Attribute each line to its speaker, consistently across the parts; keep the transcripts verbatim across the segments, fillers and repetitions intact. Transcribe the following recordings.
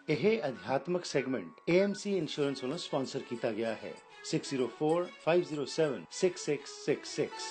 Speaker 1: ਇਹ ਅਧਿਆਤਮਕ segment A M C insurance ਵੱਲੋਂ ਸਪਾਂਸਰ ਕੀਤਾ ਗਿਆ ਹੈ। six zero four five zero seven six six six six।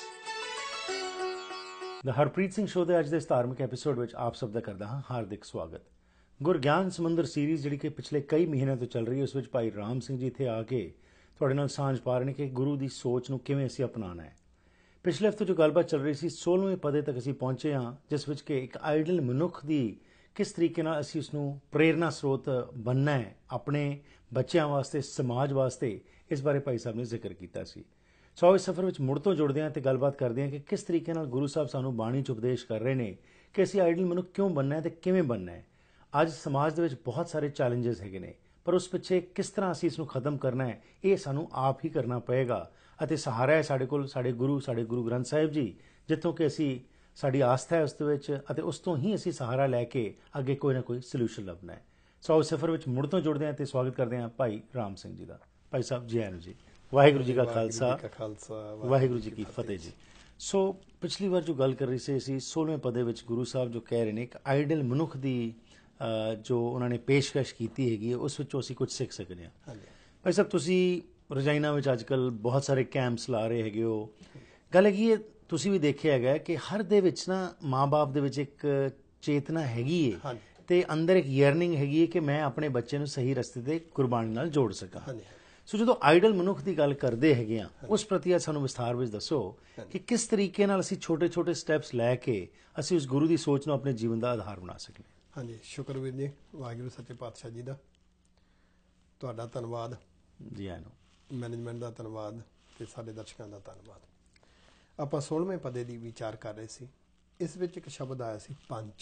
Speaker 1: The Harpreet Singh show ਦੇ ਅੱਜ ਦੇ ਇਸ ਧਾਰਮਿਕ ਐਪੀਸੋਡ ਵਿੱਚ ਆਪ ਸਭ ਦਾ ਕਰਦਾ ਹਾਂ ਹਾਰਦਿਕ ਸਵਾਗਤ। ਗੁਰਗਿਆਨ ਸਮੁੰਦਰ ਸੀਰੀਜ਼ ਜਿਹੜੀ ਕਿ ਪਿਛਲੇ ਕਈ ਮਹੀਨਿਆਂ ਤੋਂ ਚੱਲ ਰਹੀ ਹੈ, ਉਸ ਵਿੱਚ ਭਾਈ ਰਾਮ ਸਿੰਘ ਜੀ ਇੱਥੇ ਆ ਕੇ ਤੁਹਾਡੇ ਨਾਲ ਸਾਂਝ ਪਾ ਰਹੇ ਨੇ ਕਿ ਗੁਰੂ ਦੀ ਸੋਚ ਨੂੰ ਕਿਵੇਂ ਅਸੀਂ ਅਪਣਾਉਣਾ ਹੈ। ਪਿਛਲੇ ਹਫ਼ਤੇ ਜੋ ਗੱਲਬਾਤ ਚੱਲ ਰਹੀ ਸੀ, ਸੋਲ੍ਹਵੇਂ ਪਦੇ ਤੱਕ ਅਸੀਂ ਪਹੁੰਚੇ ਹਾਂ, ਜਿਸ ਵਿੱਚ ਕਿ ਇੱਕ ਆਈਡਲ ਮਨੁੱਖ ਦੀ ਕਿਸ ਤਰੀਕੇ ਨਾਲ ਅਸੀਂ ਉਸਨੂੰ ਪ੍ਰੇਰਨਾ ਸਰੋਤ ਬਣਨਾ ਹੈ ਆਪਣੇ ਬੱਚਿਆਂ ਵਾਸਤੇ, ਸਮਾਜ ਵਾਸਤੇ, ਇਸ ਬਾਰੇ ਭਾਈ ਸਾਹਿਬ ਨੇ ਜ਼ਿਕਰ ਕੀਤਾ ਸੀ। ਸੋ ਇਸ ਸਫ਼ਰ ਵਿੱਚ ਮੁੜ ਤੋਂ ਜੁੜਦੇ ਹਾਂ ਅਤੇ ਗੱਲਬਾਤ ਕਰਦੇ ਹਾਂ ਕਿ ਕਿਸ ਤਰੀਕੇ ਨਾਲ ਗੁਰੂ ਸਾਹਿਬ ਸਾਨੂੰ ਬਾਣੀ 'ਚ ਉਪਦੇਸ਼ ਕਰ ਰਹੇ ਨੇ ਕਿ ਅਸੀਂ ਆਈਡਲ ਮਨੁੱਖ ਕਿਉਂ ਬਣਨਾ ਹੈ ਅਤੇ ਕਿਵੇਂ ਬਣਨਾ ਹੈ। ਅੱਜ ਸਮਾਜ ਦੇ ਵਿੱਚ ਬਹੁਤ ਸਾਰੇ ਚੈਲੰਜਸ ਹੈਗੇ ਨੇ, ਪਰ ਉਸ ਪਿੱਛੇ ਕਿਸ ਤਰ੍ਹਾਂ ਅਸੀਂ ਇਸ ਨੂੰ ਖਤਮ ਕਰਨਾ ਹੈ, ਇਹ ਸਾਨੂੰ ਆਪ ਹੀ ਕਰਨਾ ਪਏਗਾ। ਅਤੇ ਸਹਾਰਾ ਹੈ ਸਾਡੇ ਕੋਲ ਸਾਡੇ ਗੁਰੂ, ਸਾਡੇ ਗੁਰੂ ਗ੍ਰੰਥ ਸਾਹਿਬ ਜੀ, ਜਿੱਥੋਂ ਕਿ ਅਸੀਂ ਸਾਡੀ ਆਸਥਾ ਹੈ ਉਸ ਦੇ ਵਿੱਚ, ਅਤੇ ਉਸ ਤੋਂ ਹੀ ਅਸੀਂ ਸਹਾਰਾ ਲੈ ਕੇ ਅੱਗੇ ਕੋਈ ਨਾ ਕੋਈ ਸੋਲਿਊਸ਼ਨ ਲੱਭਣਾ ਹੈ। ਸੋ ਇਸ ਸਫ਼ਰ ਵਿੱਚ ਮੁੜ ਤੋਂ ਜੁੜਦੇ ਹਾਂ ਅਤੇ ਸਵਾਗਤ ਕਰਦੇ ਹਾਂ ਭਾਈ ਰਾਮ ਸਿੰਘ ਜੀ ਦਾ। ਭਾਈ ਸਾਹਿਬ ਜੀ ਆਇਆਂ ਨੂੰ ਜੀ। ਵਾਹਿਗੁਰੂ ਜੀ ਕਾ ਖਾਲਸਾ, ਵਾਹਿਗੁਰੂ ਜੀ ਕੀ ਫਤਿਹ ਜੀ। ਸੋ ਪਿਛਲੀ ਵਾਰ ਜੋ ਗੱਲ ਕਰ ਰਹੀ ਸੀ ਅਸੀਂ, ਸੋਲ੍ਹਵੇਂ ਪਦੇ ਵਿੱਚ ਗੁਰੂ ਸਾਹਿਬ ਜੋ ਕਹਿ ਰਹੇ ਨੇ ਇੱਕ ਆਈਡਲ ਮਨੁੱਖ ਦੀ ਜੋ ਉਹਨਾਂ ਨੇ ਪੇਸ਼ਕਸ਼ ਕੀਤੀ ਹੈਗੀ ਹੈ, ਉਸ ਵਿੱਚੋਂ ਅਸੀਂ ਕੁਝ ਸਿੱਖ ਸਕਦੇ ਹਾਂ। ਭਾਈ ਸਾਹਿਬ, ਤੁਸੀਂ ਰਜਾਈਨਾ ਵਿੱਚ ਅੱਜ ਕੱਲ੍ਹ ਬਹੁਤ ਸਾਰੇ ਕੈਂਪਸ ਲਾ ਰਹੇ ਹੈਗੇ ਹੋ। ਗੱਲ ਹੈਗੀ ਹੈ, ਤੁਸੀਂ ਵੀ ਦੇਖਿਆ ਹੈਗਾ ਕਿ ਹਰ ਦੇ ਵਿੱਚ ਨਾ ਮਾਂ ਬਾਪ ਦੇ ਵਿੱਚ ਇੱਕ ਚੇਤਨਾ ਹੈਗੀ ਹੈ ਅਤੇ ਅੰਦਰ ਇੱਕ ਯਰਨਿੰਗ ਹੈਗੀ ਹੈ ਕਿ ਮੈਂ ਆਪਣੇ ਬੱਚੇ ਨੂੰ ਸਹੀ ਰਸਤੇ 'ਤੇ ਗੁਰਬਾਣੀ ਨਾਲ ਜੋੜ ਸਕਾਂ। ਸੋ ਜਦੋਂ ਆਈਡਲ ਮਨੁੱਖ ਦੀ ਗੱਲ ਕਰਦੇ ਹੈਗੇ ਹਾਂ, ਉਸ ਪ੍ਰਤੀ ਸਾਨੂੰ ਵਿਸਥਾਰ ਵਿੱਚ ਦੱਸੋ ਕਿ ਕਿਸ ਤਰੀਕੇ ਨਾਲ ਅਸੀਂ ਛੋਟੇ ਛੋਟੇ ਸਟੈਪਸ ਲੈ ਕੇ ਅਸੀਂ ਉਸ ਗੁਰੂ ਦੀ ਸੋਚ ਨੂੰ ਆਪਣੇ ਜੀਵਨ ਦਾ ਆਧਾਰ ਬਣਾ ਸਕੀਏ।
Speaker 2: ਹਾਂਜੀ, ਸ਼ੁਕਰ ਵੀਰ ਜੀ, ਵਾਹਿਗੁਰੂ ਸੱਚੇ ਪਾਤਸ਼ਾਹ ਜੀ ਦਾ ਤੁਹਾਡਾ ਧੰਨਵਾਦ
Speaker 1: ਜੀ। ਆਇਆਂ ਨੂੰ
Speaker 2: ਮੈਨੇਜਮੈਂਟ ਦਾ ਧੰਨਵਾਦ ਅਤੇ ਸਾਡੇ ਦਰਸ਼ਕਾਂ ਦਾ ਧੰਨਵਾਦ। ਆਪਾਂ ਸੋਲ੍ਹਵੇਂ ਪਦੇ ਦੀ ਵਿਚਾਰ ਕਰ ਰਹੇ ਸੀ। ਇਸ ਵਿੱਚ ਇੱਕ ਸ਼ਬਦ ਆਇਆ ਸੀ ਪੰਚ।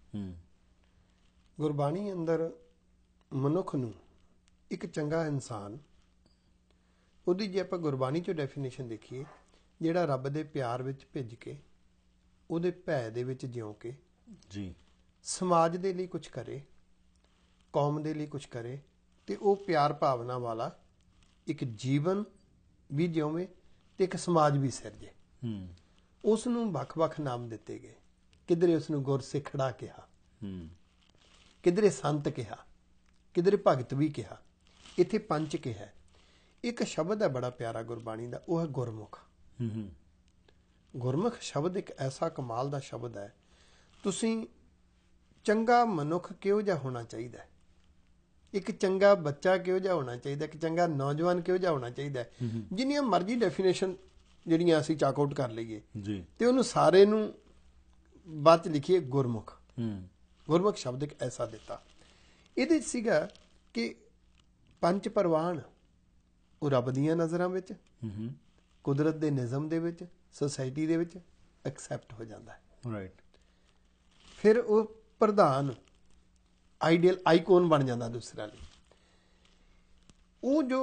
Speaker 2: ਗੁਰਬਾਣੀ ਅੰਦਰ ਮਨੁੱਖ ਨੂੰ ਇੱਕ ਚੰਗਾ ਇਨਸਾਨ, ਉਹਦੀ ਜੇ ਆਪਾਂ ਗੁਰਬਾਣੀ 'ਚੋਂ ਡੈਫੀਨੇਸ਼ਨ ਦੇਖੀਏ, ਜਿਹੜਾ ਰੱਬ ਦੇ ਪਿਆਰ ਵਿੱਚ ਭਿੱਜ ਕੇ, ਉਹਦੇ ਭੈ ਦੇ ਵਿੱਚ ਜਿਉਂ ਕੇ ਜੀ ਸਮਾਜ ਦੇ ਲਈ ਕੁਛ ਕਰੇ, ਕੌਮ ਦੇ ਲਈ ਕੁਛ ਕਰੇ, ਅਤੇ ਉਹ ਪਿਆਰ ਭਾਵਨਾ ਵਾਲਾ ਇੱਕ ਜੀਵਨ ਵੀ ਜਿਉਵੇਂ ਅਤੇ ਇੱਕ ਸਮਾਜ ਵੀ ਸਿਰਜੇ। ਉਸ ਨੂੰ ਵੱਖ ਵੱਖ ਨਾਮ ਦਿੱਤੇ ਗਏ। ਕਿਧਰੇ ਉਸ ਨੂੰ ਗੁਰਸਿੱਖੜਾ ਕਿਹਾ, ਕਿਧਰੇ ਸੰਤ ਕਿਹਾ, ਕਿਧਰੇ ਭਗਤ ਵੀ ਕਿਹਾ, ਇੱਥੇ ਪੰਚ ਕਿਹਾ। ਇੱਕ ਸ਼ਬਦ ਹੈ ਬੜਾ ਪਿਆਰਾ ਗੁਰਬਾਣੀ ਦਾ, ਉਹ ਹੈ ਗੁਰਮੁਖ। ਗੁਰਮੁਖ ਸ਼ਬਦ ਇੱਕ ਐਸਾ ਕਮਾਲ ਦਾ ਸ਼ਬਦ ਹੈ। ਤੁਸੀਂ ਚੰਗਾ ਮਨੁੱਖ ਕਿਹੋ ਜਿਹਾ ਹੋਣਾ ਚਾਹੀਦਾ, ਇੱਕ ਚੰਗਾ ਬੱਚਾ ਕਿਹੋ ਜਿਹਾ ਹੋਣਾ ਚਾਹੀਦਾ, ਇੱਕ ਚੰਗਾ ਨੌਜਵਾਨ ਕਿਹੋ ਜਿਹਾ ਹੋਣਾ ਚਾਹੀਦਾ, ਜਿੰਨੀਆਂ ਮਰਜ਼ੀ ਡੈਫੀਨੇਸ਼ਨ ਜਿਹੜੀਆਂ ਅਸੀਂ ਚਾਕ ਆਊਟ ਕਰ ਲਈਏ ਤੇ ਉਹਨੂੰ ਸਾਰੇ ਨੂੰ ਬਾਅਦ 'ਚ ਲਿਖੀਏ ਗੁਰਮੁਖ। ਗੁਰਮੁਖ ਸ਼ਬਦ ਇੱਕ ਐਸਾ ਦਿੱਤਾ। ਇਹਦੇ 'ਚ ਸੀਗਾ ਕਿ ਪੰਜ ਪ੍ਰਵਾਨ ਉਹ ਰੱਬ ਦੀਆਂ ਨਜ਼ਰਾਂ ਵਿੱਚ, ਕੁਦਰਤ ਦੇ ਨਿਜ਼ਮ ਦੇ ਵਿੱਚ, ਸੁਸਾਇਟੀ ਦੇ ਵਿੱਚ ਐਕਸੈਪਟ ਹੋ ਜਾਂਦਾ ਹੈ। ਫਿਰ ਉਹ ਪ੍ਰਧਾਨ ਆਈਡੀਅਲ ਆਈਕੋਨ ਬਣ ਜਾਂਦਾ ਦੂਸਰਿਆਂ ਲਈ। ਉਹ ਜੋ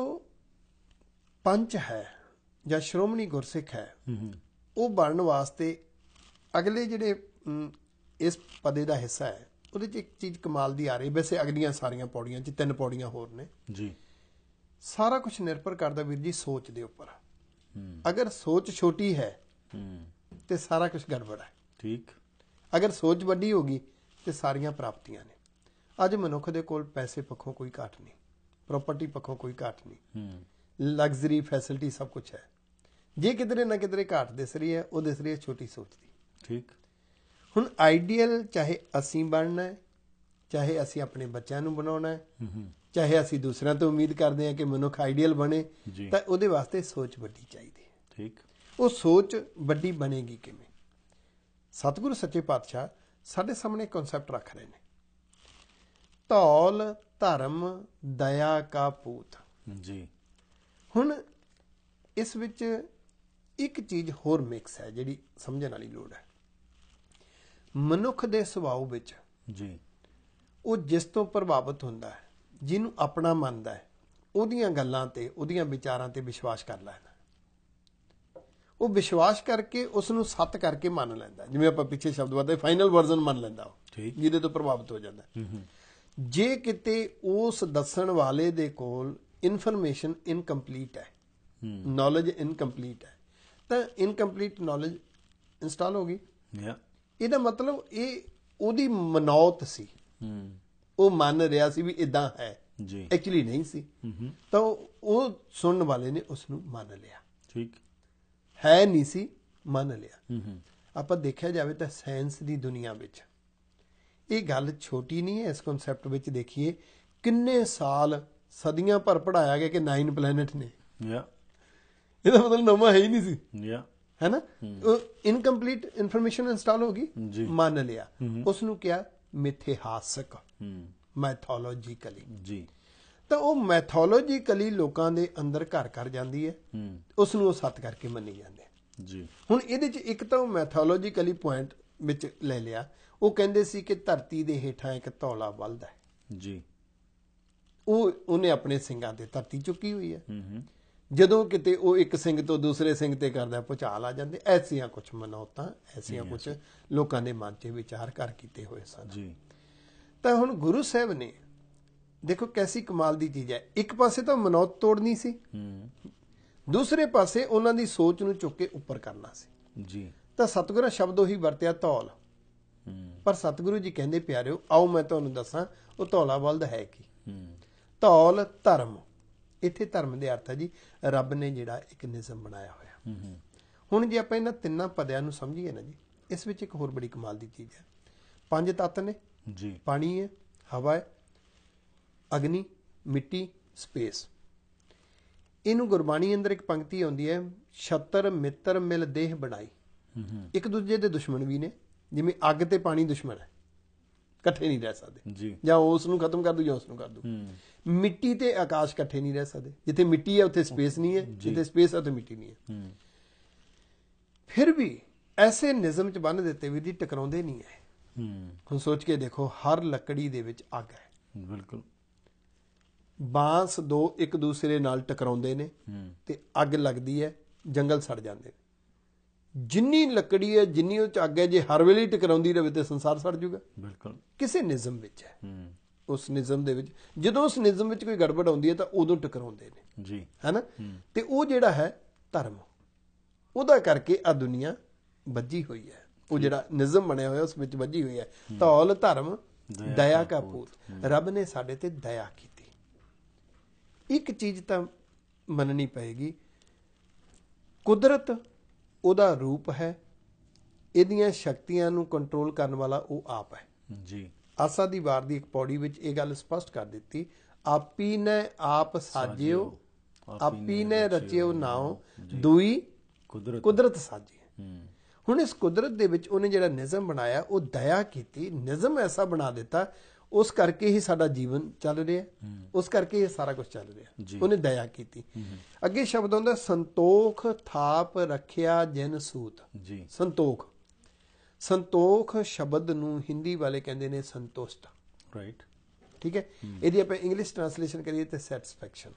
Speaker 2: ਪੰਚ ਹੈ ਜਾਂ ਸ਼੍ਰੋਮਣੀ ਗੁਰਸਿੱਖ ਹੈ, ਉਹ ਬਣਨ ਵਾਸਤੇ ਅਗਲੇ ਜਿਹੜੇ ਇਸ ਪਦੇ ਦਾ ਹਿੱਸਾ ਹੈ, ਉਹਦੇ 'ਚ ਇੱਕ ਚੀਜ਼ ਕਮਾਲ ਦੀ ਆ ਰਹੀ। ਵੈਸੇ ਅਗਲੀਆਂ ਸਾਰੀਆਂ ਪੌੜੀਆਂ 'ਚ ਤਿੰਨ ਪੌੜੀਆਂ ਹੋਰ ਨੇ ਜੀ। ਸਾਰਾ ਕੁਛ ਨਿਰਭਰ ਕਰਦਾ ਵੀਰ ਜੀ ਸੋਚ ਦੇ ਉੱਪਰ। ਅਗਰ ਸੋਚ ਛੋਟੀ ਹੈ ਤੇ ਸਾਰਾ ਕੁਛ ਗੜਬੜ ਹੈ। ਠੀਕ। ਅਗਰ ਸੋਚ ਵੱਡੀ ਹੋ ਗਈ ਤੇ ਸਾਰੀਆਂ ਪ੍ਰਾਪਤੀਆਂ ਨੇ। ਅੱਜ ਮਨੁੱਖ ਦੇ ਕੋਲ ਪੈਸੇ ਪੱਖੋਂ ਕੋਈ ਘਾਟ ਨਹੀਂ, ਪ੍ਰੋਪਰਟੀ ਪੱਖੋਂ ਕੋਈ ਘਾਟ ਨਹੀਂ, ਲਗਜ਼ਰੀ ਫੈਸਿਲਿਟੀ ਸਭ ਕੁਛ ਹੈ। ਜੇ ਕਿਧਰੇ ਨਾ ਕਿਧਰੇ ਘਾਟ ਦਿਸ ਰਹੀ ਹੈ, ਉਹ ਦਿਸ ਰਹੀ ਹੈ ਛੋਟੀ ਸੋਚ ਦੀ। ਠੀਕ। ਹੁਣ ਆਈਡੀਅਲ ਚਾਹੇ ਅਸੀਂ ਬਣਨਾ ਹੈ, ਚਾਹੇ ਅਸੀਂ ਆਪਣੇ ਬੱਚਿਆਂ ਨੂੰ ਬਣਾਉਣਾ ਹੈ, ਚਾਹੇ ਅਸੀਂ ਦੂਸਰਿਆਂ ਤੋਂ ਉਮੀਦ ਕਰਦੇ ਹਾਂ ਕਿ ਮਨੁੱਖ ਆਈਡੀਅਲ ਬਣੇ, ਤਾਂ ਉਹਦੇ ਵਾਸਤੇ ਸੋਚ ਵੱਡੀ ਚਾਹੀਦੀ ਹੈ। ਠੀਕ। ਉਹ ਸੋਚ ਵੱਡੀ ਬਣੇਗੀ ਕਿਵੇਂ? ਸਤਿਗੁਰੂ ਸੱਚੇ ਪਾਤਸ਼ਾਹ ਸਾਡੇ ਸਾਹਮਣੇ ਕਨਸੈਪਟ ਰੱਖ ਰਹੇ ਨੇ, ਧੌਲ ਧਰਮ ਦਇਆ ਕਾ ਪੂਤ ਜੀ। ਹੁਣ ਇਸ ਵਿੱਚ ਇੱਕ ਚੀਜ਼ ਹੋਰ ਮਿਕਸ ਹੈ ਜਿਹੜੀ ਸਮਝਣ ਵਾਲੀ ਲੋੜ ਹੈ। ਮਨੁੱਖ ਦੇ ਸੁਭਾਅ ਵਿੱਚ ਜੀ ਉਹ ਜਿਸ ਤੋਂ ਪ੍ਰਭਾਵਿਤ ਹੁੰਦਾ ਹੈ, ਜਿਹਨੂੰ ਆਪਣਾ ਮੰਨਦਾ ਹੈ, ਉਹਦੀਆਂ ਗੱਲਾਂ ਤੇ, ਉਹਦੀਆਂ ਵਿਚਾਰਾਂ ਤੇ ਵਿਸ਼ਵਾਸ ਕਰ ਲੈਂਦਾ। ਉਹ ਵਿਸ਼ਵਾਸ ਕਰਕੇ ਉਸ ਨੂੰ ਸੱਤ ਕਰਕੇ ਮੰਨ ਲੈਂਦਾ। ਜਿਵੇਂ ਆਪਾਂ ਪਿੱਛੇ ਸ਼ਬਦ ਵਰਤੇ, ਫਾਈਨਲ ਵਰਜ਼ਨ ਮੰਨ ਲੈਂਦਾ ਉਹ, ਜਿਹਦੇ ਤੋਂ ਪ੍ਰਭਾਵਿਤ ਹੋ ਜਾਂਦਾ। ਜੇ ਕਿਤੇ ਉਸ ਦੱਸਣ ਵਾਲੇ ਦੇ ਕੋਲ ਇਨਫੋਰਮੇਸ਼ਨ ਇਨਕੰਪਲੀਟ ਹੈ, ਨੌਲੇਜ ਇਨਕੰਪਲੀਟ ਹੈ, ਤਾਂ ਇਨਕੰਪਲੀਟ ਨੌਲੇਜ ਇੰਸਟਾਲ ਹੋ ਗਈ। ਇਹਦਾ ਮਤਲਬ ਇਹ ਉਹਦੀ ਮਨੌਤ ਸੀ, ਉਹ ਮੰਨ ਰਿਹਾ ਸੀ ਵੀ ਇਦਾਂ ਹੈ,
Speaker 1: ਜੀ
Speaker 2: ਐਕਚੁਅਲੀ ਨਹੀਂ ਸੀ, ਤਾਂ ਉਹ ਸੁਣਨ ਵਾਲੇ ਨੇ ਉਸ ਨੂੰ ਮੰਨ ਲਿਆ।
Speaker 1: ਠੀਕ
Speaker 2: ਹੈ ਨਹੀਂ ਸੀ, ਮੰਨ ਲਿਆ। ਆਪਾਂ ਦੇਖਿਆ ਜਾਵੇ ਤਾਂ ਸਾਇੰਸ ਦੀ ਦੁਨੀਆ ਵਿੱਚ ਇਹ ਗੱਲ ਛੋਟੀ ਨਹੀਂ ਹੈ। ਇਸ ਕਨਸੈਪਟ ਵਿੱਚ ਦੇਖੀਏ ਕਿੰਨੇ ਸਾਲ ਸਦੀਆਂ ਭਰ ਪੜਾਇਆ ਗਿਆ ਕਿ ਨਾਈਨ ਪਲੈਨਟ ਨੇ, ਇਹਦਾ ਮਤਲਬ ਨਵਾਂ ਹੈ ਹੀ ਨਹੀਂ ਸੀ, ਹੈ ਨਾ। ਇਨਕੰਪਲੀਟ ਇਨਫੋਰਮੇਸ਼ਨ ਇੰਸਟਾਲ ਹੋ ਗਈ, ਮੰਨ ਲਿਆ। ਉਸ ਨੂੰ ਕਿਹਾ ਮਿਥਿਹਾਸਕ, ਮੈਥੋਲੋਜੀਕਲੀ। ਜੀ ਤਾਂ ਉਹ ਮੈਥੋਲੋਜੀਕਲੀ ਲੋਕਾਂ ਦੇ ਅੰਦਰ ਘਰ ਕਰ ਜਾਂਦੀ ਹੈ, ਉਸ ਨੂੰ ਉਹ ਸੱਤ ਕਰਕੇ ਮੰਨੀ ਜਾਂਦੇ ਜੀ। ਹੁਣ ਇਹਦੇ ਚ ਇੱਕ ਤਾਂ ਉਹ ਮੈਥੋਲੋਜੀਕਲੀ ਪੁਆਇੰਟ ਵਿੱਚ ਲੈ ਲਿਆ, ਉਹ ਕਹਿੰਦੇ ਸੀ ਕਿ ਧਰਤੀ ਦੇ ਹੇਠਾਂ ਇੱਕ ਧੌਲਾ ਬਲਦ ਹੈ ਜੀ, ਉਹ ਉਹਨੇ ਆਪਣੇ ਸਿੰਘਾਂ ਤੇ ਧਰਤੀ ਚੁੱਕੀ ਹੋਈ ਹੈ। ਜਦੋਂ ਕਿਤੇ ਉਹ ਇੱਕ ਸਿੰਘ ਤੋਂ ਦੂਸਰੇ ਸਿੰਘ ਤੇ ਕਰਦਾ ਭੁਚਾਲ ਆ ਜਾਂਦੇ। ਐਸੀਆਂ ਕੁਛ ਮਨੌਤਾਂ, ਐਸੀਆਂ ਕੁਛ ਲੋਕਾਂ ਦੇ ਮਨ 'ਚ ਵਿਚਾਰ ਕਰ ਕੀਤੇ ਹੋਏ ਸਨ ਜੀ। ਤਾਂ ਹੁਣ ਗੁਰੂ ਸਾਹਿਬ ਨੇ ਦੇਖੋ ਕੈਸੀ ਕਮਾਲ ਦੀ ਚੀਜ਼ ਹੈ, ਇੱਕ ਪਾਸੇ ਤਾਂ ਮਨੌਤ ਤੋੜਨੀ ਸੀ, ਦੂਸਰੇ ਪਾਸੇ ਉਹਨਾਂ ਦੀ ਸੋਚ ਨੂੰ ਚੁੱਕ ਕੇ ਉੱਪਰ ਕਰਨਾ ਸੀ ਜੀ। ਤਾਂ ਸਤਿਗੁਰਾਂ ਸ਼ਬਦ ਉਹੀ ਵਰਤਿਆ ਧੌਲ, ਪਰ ਸਤਿਗੁਰੂ ਜੀ ਕਹਿੰਦੇ ਪਿਆਰਿਓ ਆਓ ਮੈਂ ਤੁਹਾਨੂੰ ਦੱਸਾਂ ਉਹ ਧੌਲਾ ਬਲਦ ਹੈ ਕੀ। ਧੌਲ ਧਰਮ, ਇੱਥੇ ਧਰਮ ਦੇ ਅਰਥ ਹੈ ਜੀ ਰੱਬ ਨੇ ਜਿਹੜਾ ਇੱਕ ਨਿਯਮ ਬਣਾਇਆ ਹੋਇਆ। ਹੁਣ ਜੇ ਆਪਾਂ ਇਹਨਾਂ ਤਿੰਨਾਂ ਪਦਿਆਂ ਨੂੰ ਸਮਝੀਏ ਨਾ ਜੀ, ਇਸ ਵਿੱਚ ਇੱਕ ਹੋਰ ਬੜੀ ਕਮਾਲ ਦੀ ਚੀਜ਼ ਹੈ। ਪੰਜ ਤੱਤ ਨੇ ਜੀ, ਪਾਣੀ ਹੈ, ਹਵਾ ਹੈ, ਅਗਨੀ, ਮਿੱਟੀ, ਸਪੇਸ। ਇਹਨੂੰ ਗੁਰਬਾਣੀ ਅੰਦਰ ਇੱਕ ਪੰਕਤੀ ਆਉਂਦੀ ਹੈ, ਛਤਰ ਮਿੱਤਰ ਮਿਲ ਦੇਹ ਬਣਾਈ। ਇੱਕ ਦੂਜੇ ਦੇ ਦੁਸ਼ਮਣ ਵੀ ਨੇ, ਜਿਵੇਂ ਅੱਗ ਤੇ ਪਾਣੀ ਦੁਸ਼ਮਣ ਹੈ, ਇਕੱਠੇ ਨਹੀਂ ਰਹਿ ਸਕਦੇ ਜੀ, ਜਾਂ ਉਸ ਨੂੰ ਖਤਮ ਕਰ ਦੂ ਜਾਂ ਉਸ ਨੂੰ ਕਰ ਦੂ। ਮਿੱਟੀ ਤੇ ਆਕਾਸ਼ ਇਕੱਠੇ ਨਹੀਂ ਰਹਿ ਸਕਦੇ, ਜਿੱਥੇ ਮਿੱਟੀ ਹੈ ਉੱਥੇ ਸਪੇਸ ਨਹੀਂ ਹੈ, ਜਿੱਥੇ ਸਪੇਸ ਹੈ ਉੱਥੇ ਮਿੱਟੀ ਨਹੀਂ ਹੈ। ਫਿਰ ਵੀ ਐਸੇ ਨਿਯਮ ਚ ਬੰਨ ਦਿੱਤੇ ਵੀ ਦੀ ਟਕਰਾਉਂਦੇ ਨਹੀਂ ਹੈ। ਹੁਣ ਸੋਚ ਕੇ ਦੇਖੋ, ਹਰ ਲੱਕੜੀ ਦੇ ਵਿੱਚ ਅੱਗ ਹੈ, ਬਿਲਕੁਲ। ਬਾਂਸ ਦੋ ਇੱਕ ਦੂਸਰੇ ਨਾਲ ਟਕਰਾਉਂਦੇ ਨੇ ਤੇ ਅੱਗ ਲੱਗਦੀ ਹੈ, ਜੰਗਲ ਸੜ ਜਾਂਦੇ ਨੇ। ਜਿੰਨੀ ਲੱਕੜੀ ਹੈ, ਜਿੰਨੀ ਉਹ ਚ ਅੱਗ ਹੈ, ਜੇ ਹਰ ਵੇਲੇ ਟਕਰਾਉਂਦੀ ਰਹੇ ਤੇ ਸੰਸਾਰ ਸੜ ਜਾਊਗਾ, ਬਿਲਕੁਲ। ਕਿਸੇ ਨਿਯਮ ਵਿੱਚ ਹੈ, ਉਸ ਨਿਯਮ ਦੇ ਵਿੱਚ ਜਦੋਂ ਉਸ ਨਿਯਮ ਵਿੱਚ ਕੋਈ ਗੜਬੜ ਆਉਂਦੀ ਹੈ ਤਾਂ ਉਦੋਂ ਟਕਰਾਉਂਦੇ ਨੇ ਜੀ, ਹੈ ਨਾ। ਤੇ ਉਹ ਜਿਹੜਾ ਹੈ ਧਰਮ, ਉਹਦਾ ਕਰਕੇ ਆ ਦੁਨੀਆ ਵੱਜੀ ਹੋਈ ਹੈ। ਉਹ ਜਿਹੜਾ ਨਿਯਮ ਬਣਿਆ ਹੋਇਆ ਉਸ ਵਿੱਚ ਵੱਜੀ ਹੋਈ ਹੈ। ਧੌਲ ਧਰਮ ਦਇਆ ਕਾ ਪੂਤ, ਰੱਬ ਨੇ ਸਾਡੇ ਤੇ ਦਇਆ ਕੀਤੀ। ਇੱਕ ਚੀਜ਼ ਤਾਂ ਮੰਨਣੀ ਪਏਗੀ, ਕੁਦਰਤ ਉਹਦਾ ਰੂਪ ਹੈ, ਇਹਦੀਆਂ ਸ਼ਕਤੀਆਂ ਨੂੰ ਕੰਟਰੋਲ ਕਰਨ ਵਾਲਾ ਉਹ ਆਪ ਹੈ ਜੀ। ਆਸਾ ਦੀ ਵਾਰ ਦੀ ਇੱਕ ਪੌੜੀ ਵਿੱਚ ਇਹ ਗੱਲ ਸਪਸ਼ਟ ਕਰ ਦਿੱਤੀ, ਆਪੀ ਨੇ ਆਪ ਸਾਜਿਓ, ਆਪੀ ਨੇ ਰਚਿਓ ਨਾਉ, ਦੂਈ ਕੁਦਰਤ ਸਾਜੀ। ਹੁਣ ਇਸ ਕੁਦਰਤ ਦੇ ਵਿੱਚ ਉਹਨੇ ਜਿਹੜਾ ਨਿਯਮ ਬਣਾਇਆ ਉਹ ਦਇਆ ਕੀਤੀ, ਨਿਯਮ ਐਸਾ ਬਣਾ ਦਿੱਤਾ, ਉਸ ਕਰਕੇ ਹੀ ਸਾਡਾ ਜੀਵਨ ਚੱਲ ਰਿਹਾ, ਉਸ ਕਰਕੇ ਇਹ ਸਾਰਾ ਕੁਝ ਚੱਲ ਰਿਹਾ, ਉਹਨੇ ਦਇਆ ਕੀਤੀ। ਅੱਗੇ ਸ਼ਬਦ ਆਉਂਦਾ, ਸੰਤੋਖ ਥਾਪ ਰੱਖਿਆ ਜਿਨ ਸੂਤ ਜੀ। ਸੰਤੋਖ, ਸੰਤੋਖ ਸ਼ਬਦ ਨੂੰ ਹਿੰਦੀ ਵਾਲੇ ਕਹਿੰਦੇ ਨੇ ਸੰਤੁਸ਼ਟ, ਰਾਈਟ, ਠੀਕ ਹੈ। ਇਹਦੀ ਆਪਾਂ ਇੰਗਲਿਸ਼ ਟ੍ਰਾਂਸਲੇਸ਼ਨ ਕਰੀਏ ਤੇ ਸੈਟਿਸਫੈਕਸ਼ਨ।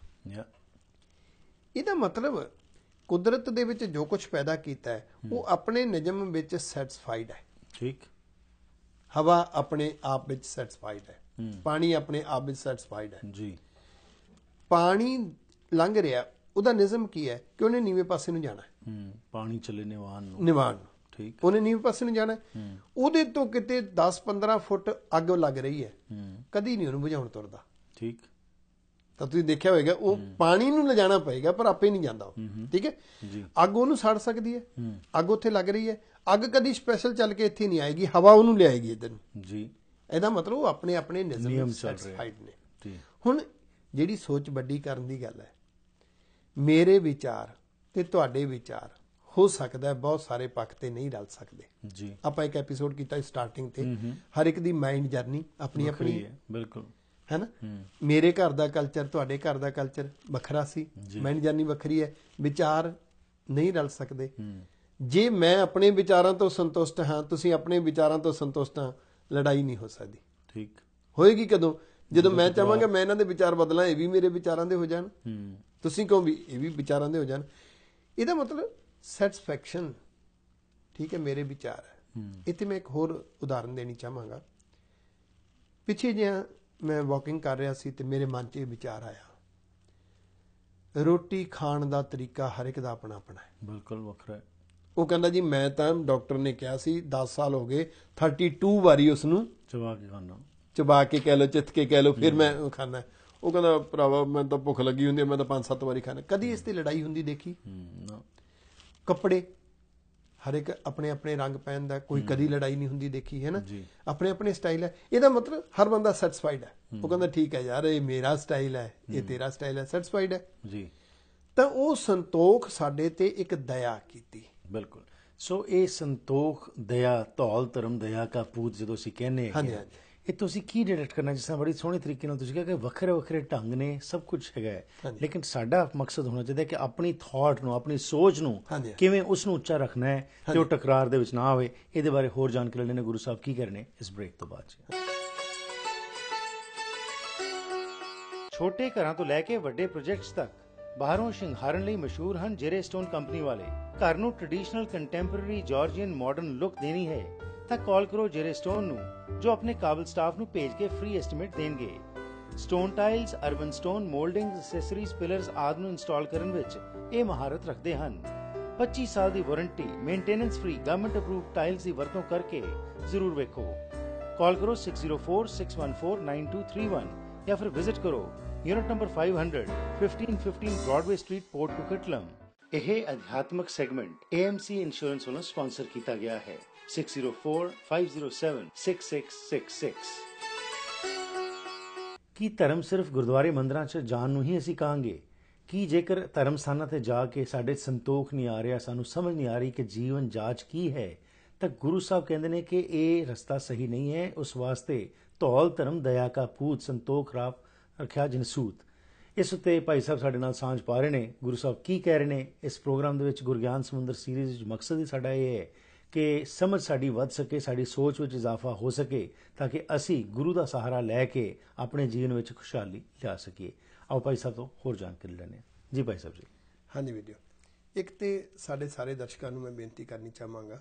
Speaker 2: ਇਹਦਾ ਮਤਲਬ ਕੁਦਰਤ ਦੇ ਵਿੱਚ ਜੋ ਕੁਝ ਪੈਦਾ ਕੀਤਾ ਹੈ ਉਹ ਆਪਣੇ ਨਿਯਮ ਵਿੱਚ ਸੈਟਿਸਫਾਈਡ ਹੈ, ਠੀਕ। ਹਵਾ ਆਪਣੇ ਆਪ ਵਿੱਚ ਸੈਟਿਸਫਾਈਡ ਹੈ, ਪਾਣੀ ਆਪਣੇ ਆਪ ਵਿੱਚ ਸੈਟਿਸਫਾਈਡ ਹੈ ਜੀ। ਪਾਣੀ ਲੰਘ ਰਿਹਾ, ਉਹਦਾ ਨਿਯਮ ਕੀ ਹੈ ਕਿ ਉਹਨੇ ਨੀਵੇਂ ਪਾਸੇ ਨੂੰ ਜਾਣਾ ਹੈ, ਪਾਣੀ ਚੱਲੇ ਨਿਵਾਨ ਨੂੰ, ਨਿਵਾਨ ਨੂੰ, ਠੀਕ। ਉਹਨੇ ਨੀਵੇਂ ਪਾਸੇ ਨੂੰ ਜਾਣਾ, ਉਹਦੇ ਤੋਂ ਕਿਤੇ ਦਸ ਪੰਦਰਾਂ ਫੁੱਟ ਅੱਗ ਲੱਗ ਰਹੀ ਹੈ, ਕਦੀ ਨਹੀਂ ਉਹਨੂੰ ਬੁਝਾਉਣ ਤੁਰਦਾ, ਠੀਕ। ਤਾਂ ਤੁਸੀਂ ਦੇਖਿਆ ਹੋਵੇਗਾ ਉਹ ਪਾਣੀ ਨੂੰ ਲਿਜਾਣਾ ਪਏਗਾ ਪਰ ਆਪੇ ਨਹੀਂ ਜਾਂਦਾ ਉਹ, ਠੀਕ ਹੈ। ਅੱਗ ਉਹਨੂੰ ਸੜ ਸਕਦੀ ਹੈ, ਅੱਗ ਉੱਥੇ ਲੱਗ ਰਹੀ ਹੈ, ਅੱਗ ਕਦੀ ਸਪੈਸ਼ਲ ਚੱਲ ਕੇ ਇੱਥੇ ਨਹੀਂ ਆਏਗੀ, ਹਵਾ ਉਹਨੂੰ ਲਿਆਏਗੀ ਇੱਧਰ ਨੂੰ ਜੀ। ਇਹਦਾ ਮਤਲਬ ਉਹ ਆਪਣੇ ਆਪਣੇ ਨਿਯਮ ਸੈਟਿਸਫਾਈਡ ਨੇ। ਹੁਣ ਜਿਹੜੀ ਸੋਚ ਵੱਡੀ ਕਰਨ ਦੀ ਗੱਲ ਹੈ, ਮੇਰੇ ਵਿਚਾਰ ਤੇ ਤੁਹਾਡੇ ਵਿਚਾਰ ਹੋ ਸਕਦਾ ਹੈ ਬਹੁਤ ਸਾਰੇ ਪੱਖ ਤੇ ਨਹੀਂ ਰਲ ਸਕਦੇ ਜੀ। ਆਪਾਂ ਇੱਕ ਐਪੀਸੋਡ ਕੀਤਾ ਸਟਾਰਟਿੰਗ ਤੇ, ਹਰ ਇੱਕ ਦੀ ਮਾਈਂਡ ਜਰਨੀ ਆਪਣੀ ਆਪਣੀ ਹੈ, ਬਿਲਕੁਲ, ਹੈ ਨਾ। ਮੇਰੇ ਘਰ ਦਾ ਕਲਚਰ, ਤੁਹਾਡੇ ਘਰ ਦਾ ਕਲਚਰ ਵੱਖਰਾ ਸੀ, ਮਾਈਂਡ ਜਰਨੀ ਵੱਖਰੀ ਹੈ, ਵਿਚਾਰ ਨਹੀਂ ਰਲ ਸਕਦੇ। ਜੇ ਮੈਂ ਆਪਣੇ ਵਿਚਾਰਾਂ ਤੋਂ ਸੰਤੁਸ਼ਟ ਹਾਂ, ਤੁਸੀਂ ਆਪਣੇ ਵਿਚਾਰਾਂ ਤੋਂ ਸੰਤੁਸ਼ਟ ਹਾਂ, ਲੜਾਈ ਨਹੀਂ ਹੋ ਸਕਦੀ, ਠੀਕ। ਹੋਏਗੀ ਕਦੋਂ? ਜਦੋਂ ਮੈਂ ਚਾਹਾਂਗਾ ਮੈਂ ਇਹਨਾਂ ਦੇ ਵਿਚਾਰ ਬਦਲਾਂ, ਇਹ ਵੀ ਮੇਰੇ ਵਿਚਾਰਾਂ ਦੇ ਹੋ ਜਾਣ, ਤੁਸੀਂ ਕਹੋ ਵੀ ਇਹ ਵੀ ਵਿਚਾਰਾਂ ਦੇ ਹੋ ਜਾਣ। ਇਹਦਾ ਮਤਲਬ ਸੈਟਿਸਫੈਕਸ਼ਨ, ਠੀਕ ਹੈ, ਮੇਰੇ ਵਿਚਾਰ ਹੈ। ਇੱਥੇ ਮੈਂ ਇੱਕ ਹੋਰ ਉਦਾਹਰਨ ਦੇਣੀ ਚਾਹਾਂਗਾ। ਪਿੱਛੇ ਜਿਹਾ ਮੈਂ ਵਾਕਿੰਗ ਕਰ ਰਿਹਾ ਸੀ ਤੇ ਮੇਰੇ ਮਨ 'ਚ ਇਹ ਵਿਚਾਰ ਆਇਆ, ਰੋਟੀ ਖਾਣ ਦਾ ਤਰੀਕਾ ਹਰ ਇੱਕ ਦਾ ਆਪਣਾ ਆਪਣਾ ਹੈ, ਬਿਲਕੁਲ ਵੱਖਰਾ ਹੈ। ਉਹ ਕਹਿੰਦਾ ਜੀ ਮੈਂ ਤਾਂ, ਡਾਕਟਰ ਨੇ ਕਿਹਾ ਸੀ ਦਸ ਸਾਲ ਹੋ ਗਏ, ਬਤੀ ਦੋ ਵਾਰੀ ਉਸ ਨੂੰ ਚਬਾ ਕੇ ਖਾਣਾ, ਚਬਾ ਕੇ ਕਹਿ ਲਓ, ਚਿੱਥ ਕੇ ਕਹਿ ਲਓ, ਫਿਰ ਮੈਂ ਖਾਣਾ। ਉਹ ਕਹਿੰਦਾ ਭਰਾਵਾ ਮੈਂ ਤਾਂ ਭੁੱਖ ਲੱਗੀ ਹੁੰਦੀ, ਮੈਂ ਤਾਂ ਪੰਜ ਸੱਤ ਵਾਰੀ ਖਾਣਾ। ਕਦੀ ਇਸ ਤੇ ਲੜਾਈ ਹੁੰਦੀ ਦੇਖੀ? ਕੱਪੜੇ ਹਰ ਇੱਕ ਆਪਣੇ ਆਪਣੇ ਰੰਗ ਪਹਿਨਦਾ, ਕੋਈ ਕਦੀ ਲੜਾਈ ਨਹੀਂ ਹੁੰਦੀ ਦੇਖੀ, ਹੈ ਨਾ। ਆਪਣੇ ਆਪਣੇ ਸਟਾਈਲ ਹੈ, ਇਹਦਾ ਮਤਲਬ ਹਰ ਬੰਦਾ ਸੈਟਿਸਫਾਈਡ ਹੈ। ਉਹ ਕਹਿੰਦਾ ਠੀਕ ਹੈ ਯਾਰ, ਇਹ ਮੇਰਾ ਸਟਾਈਲ ਹੈ, ਇਹ ਤੇਰਾ ਸਟਾਈਲ ਹੈ, ਸੈਟਿਸਫਾਈਡ ਹੈ ਜੀ। ਤਾਂ ਉਹ ਸੰਤੋਖ ਸਾਡੇ ਤੇ ਇੱਕ ਦਇਆ ਕੀਤੀ।
Speaker 1: ਬਿਲਕੁਲ। ਸੋ ਇਹ ਸੰਤੋਖ, ਦਇਆ, ਧੌਲ ਧਰਮ ਦਇਆ ਕਾ ਪੂਤ ਜਦੋਂ ਅਸੀਂ ਕਹਿੰਦੇ ਹਾਂ, ਇਹ ਤੁਸੀਂ ਕੀ ਡਿਟੈਕਟ ਕਰਨਾ? ਜਿਸ ਤਰ੍ਹਾਂ ਬੜੀ ਸੋਹਣੇ ਤਰੀਕੇ ਨਾਲ ਤੁਸੀਂ ਕਿਹਾ ਕਿ ਵੱਖਰੇ ਵੱਖਰੇ ਢੰਗ ਨੇ, ਸਭ ਕੁਝ ਹੈਗਾ ਹੈ, ਲੇਕਿਨ ਸਾਡਾ ਮਕਸਦ ਹੋਣਾ ਚਾਹੀਦਾ ਕਿ ਆਪਣੀ ਥਾਟ ਨੂੰ, ਆਪਣੀ ਸੋਚ ਨੂੰ ਕਿਵੇਂ ਉਸ ਨੂੰ ਉੱਚਾ ਰੱਖਣਾ ਹੈ ਤੇ ਉਹ ਟਕਰਾਰ ਦੇ ਵਿੱਚ ਨਾ ਆਵੇ। ਇਹਦੇ ਬਾਰੇ ਹੋਰ ਜਾਣਕਾਰੀ ਲੈਣੇ ਗੁਰੂ ਸਾਹਿਬ ਕੀ ਕਰਨੇ ਇਸ ਬ੍ਰੇਕ ਤੋਂ ਬਾਅਦ। ਛੋਟੇ ਘਰਾਂ ਤੋਂ ਲੈ ਕੇ ਵੱਡੇ ਪ੍ਰੋਜੈਕਟਸ ਤੱਕ ਬਾਹਰੋਂ ਸ਼ਿੰਗਾਰਨ ਲਈ ਮਸ਼ਹੂਰ ਹਨ ਜੇਰੇ ਸਟੋਨ ਕੰਪਨੀ ਵਾਲੇ। ਘਰ ਨੂੰ traditional contemporary Georgian modern look ਦੇਣੀ ਹੈ ਤਾਂ ਕਾਲ ਕਰੋ ਜੇਰੇ ਸਟੋਨ ਨੂੰ, ਜੋ ਆਪਣੇ ਕਾਬਲ ਸਟਾਫ ਨੂੰ ਭੇਜ ਕੇ ਫ੍ਰੀ ਐਸਟੀਮੇਟ ਦੇਣਗੇ। Stone tiles, urban stone, mouldings, accessories, pillars ਆਦਿ ਨੂੰ ਇੰਸਟਾਲ ਕਰਨ ਵਿੱਚ ਇਹ ਮਹਾਰਤ ਰੱਖਦੇ ਹਨ। ਪੱਚੀ ਸਾਲ ਦੀ warranty, maintenance free, government approved tiles ਦੀ ਵਰਤੋਂ ਕਰਕੇ ਜ਼ਰੂਰ ਵੇਖੋ। ਕਾਲ ਕਰੋ ਛੇ ਜ਼ੀਰੋ ਚਾਰ ਛੇ ਇੱਕ ਚਾਰ ਨੌ ਦੋ ਤਿੰਨ ਇੱਕ ਜਾਂ ਫਿਰ ਵਿਜ਼ਿਟ ਕਰੋ ਯੂਨਿਟ ਨੰਬਰ ਪੰਜ ਸੌ, ਪੰਦਰਾਂ ਪੰਦਰਾਂ ਬ੍ਰੌਡਵੇ ਸਟਰੀਟ, ਪੋਰਟ ਕੁਕਟਲਮ। ਇਹ ਅਧਿਆਤਮਕ segment A M C insurance ਵੱਲੋਂ ਸਪਾਂਸਰ ਕੀਤਾ ਗਿਆ ਹੈ। ਛੇ ਜ਼ੀਰੋ ਚਾਰ ਪੰਜ ਜ਼ੀਰੋ ਸੱਤ ਛੇ ਛੇ ਛੇ ਛੇ। ਕੀ ਧਰਮ ਸਿਰਫ ਗੁਰਦੁਆਰੇ ਮੰਦਿਰਾਂ 'ਚ ਜਾਣ ਨੂੰ ਹੀ ਅਸੀਂ ਕਹਾਂਗੇ? ਕੀ ਜੇਕਰ ਧਰਮ ਸਥਾਨਾਂ 'ਤੇ ਜਾ ਕੇ ਸਾਡੇ ਸੰਤੋਖ ਨਹੀਂ ਆ ਰਿਹਾ, ਸਾਨੂੰ ਸਮਝ ਨਹੀਂ ਆ ਰਹੀ ਕਿ ਜੀਵਨ ਜਾਂਚ ਕੀ ਹੈ, ਤਾਂ ਗੁਰੂ ਸਾਹਿਬ ਕਹਿੰਦੇ ਨੇ ਕਿ ਇਹ ਰਸਤਾ ਸਹੀ ਨਹੀਂ ਹੈ। ਉਸ ਵਾਸਤੇ ਧੌਲ ਧਰਮ ਦਇਆ ਕਾ ਪੂਤ, ਸੰਤੋਖ ਰਾਪ ਰੱਖਿਆ ਜਨਸੂਤ। ਇਸ ਉੱਤੇ ਭਾਈ ਸਾਹਿਬ ਸਾਡੇ ਨਾਲ ਸਾਂਝ ਪਾ ਰਹੇ ਨੇ। ਗੁਰੂ ਸਾਹਿਬ ਕੀ ਕਹਿ ਰਹੇ ਨੇ ਇਸ ਪ੍ਰੋਗਰਾਮ ਦੇ ਵਿੱਚ? ਗੁਰਗਿਆਨ ਸਮੁੰਦਰ ਸੀਰੀਜ਼ ਵਿੱਚ ਮਕਸਦ ਹੀ ਸਾਡਾ ਇਹ ਹੈ ਕਿ ਸਮਝ ਸਾਡੀ ਵੱਧ ਸਕੇ, ਸਾਡੀ ਸੋਚ ਵਿੱਚ ਇਜ਼ਾਫਾ ਹੋ ਸਕੇ, ਤਾਂ ਕਿ ਅਸੀਂ ਗੁਰੂ ਦਾ ਸਹਾਰਾ ਲੈ ਕੇ ਆਪਣੇ ਜੀਵਨ ਵਿੱਚ ਖੁਸ਼ਹਾਲੀ ਲਿਆ ਸਕੀਏ। ਆਓ ਭਾਈ ਸਾਹਿਬ ਤੋਂ ਹੋਰ ਜਾਣਕਾਰੀ ਲੈਂਦੇ ਹਾਂ। ਜੀ ਭਾਈ ਸਾਹਿਬ ਜੀ।
Speaker 2: ਹਾਂਜੀ ਵੀਡੀਓ, ਇੱਕ ਤੇ ਸਾਡੇ ਸਾਰੇ ਦਰਸ਼ਕਾਂ ਨੂੰ ਮੈਂ ਬੇਨਤੀ ਕਰਨੀ ਚਾਹਾਂਗਾ,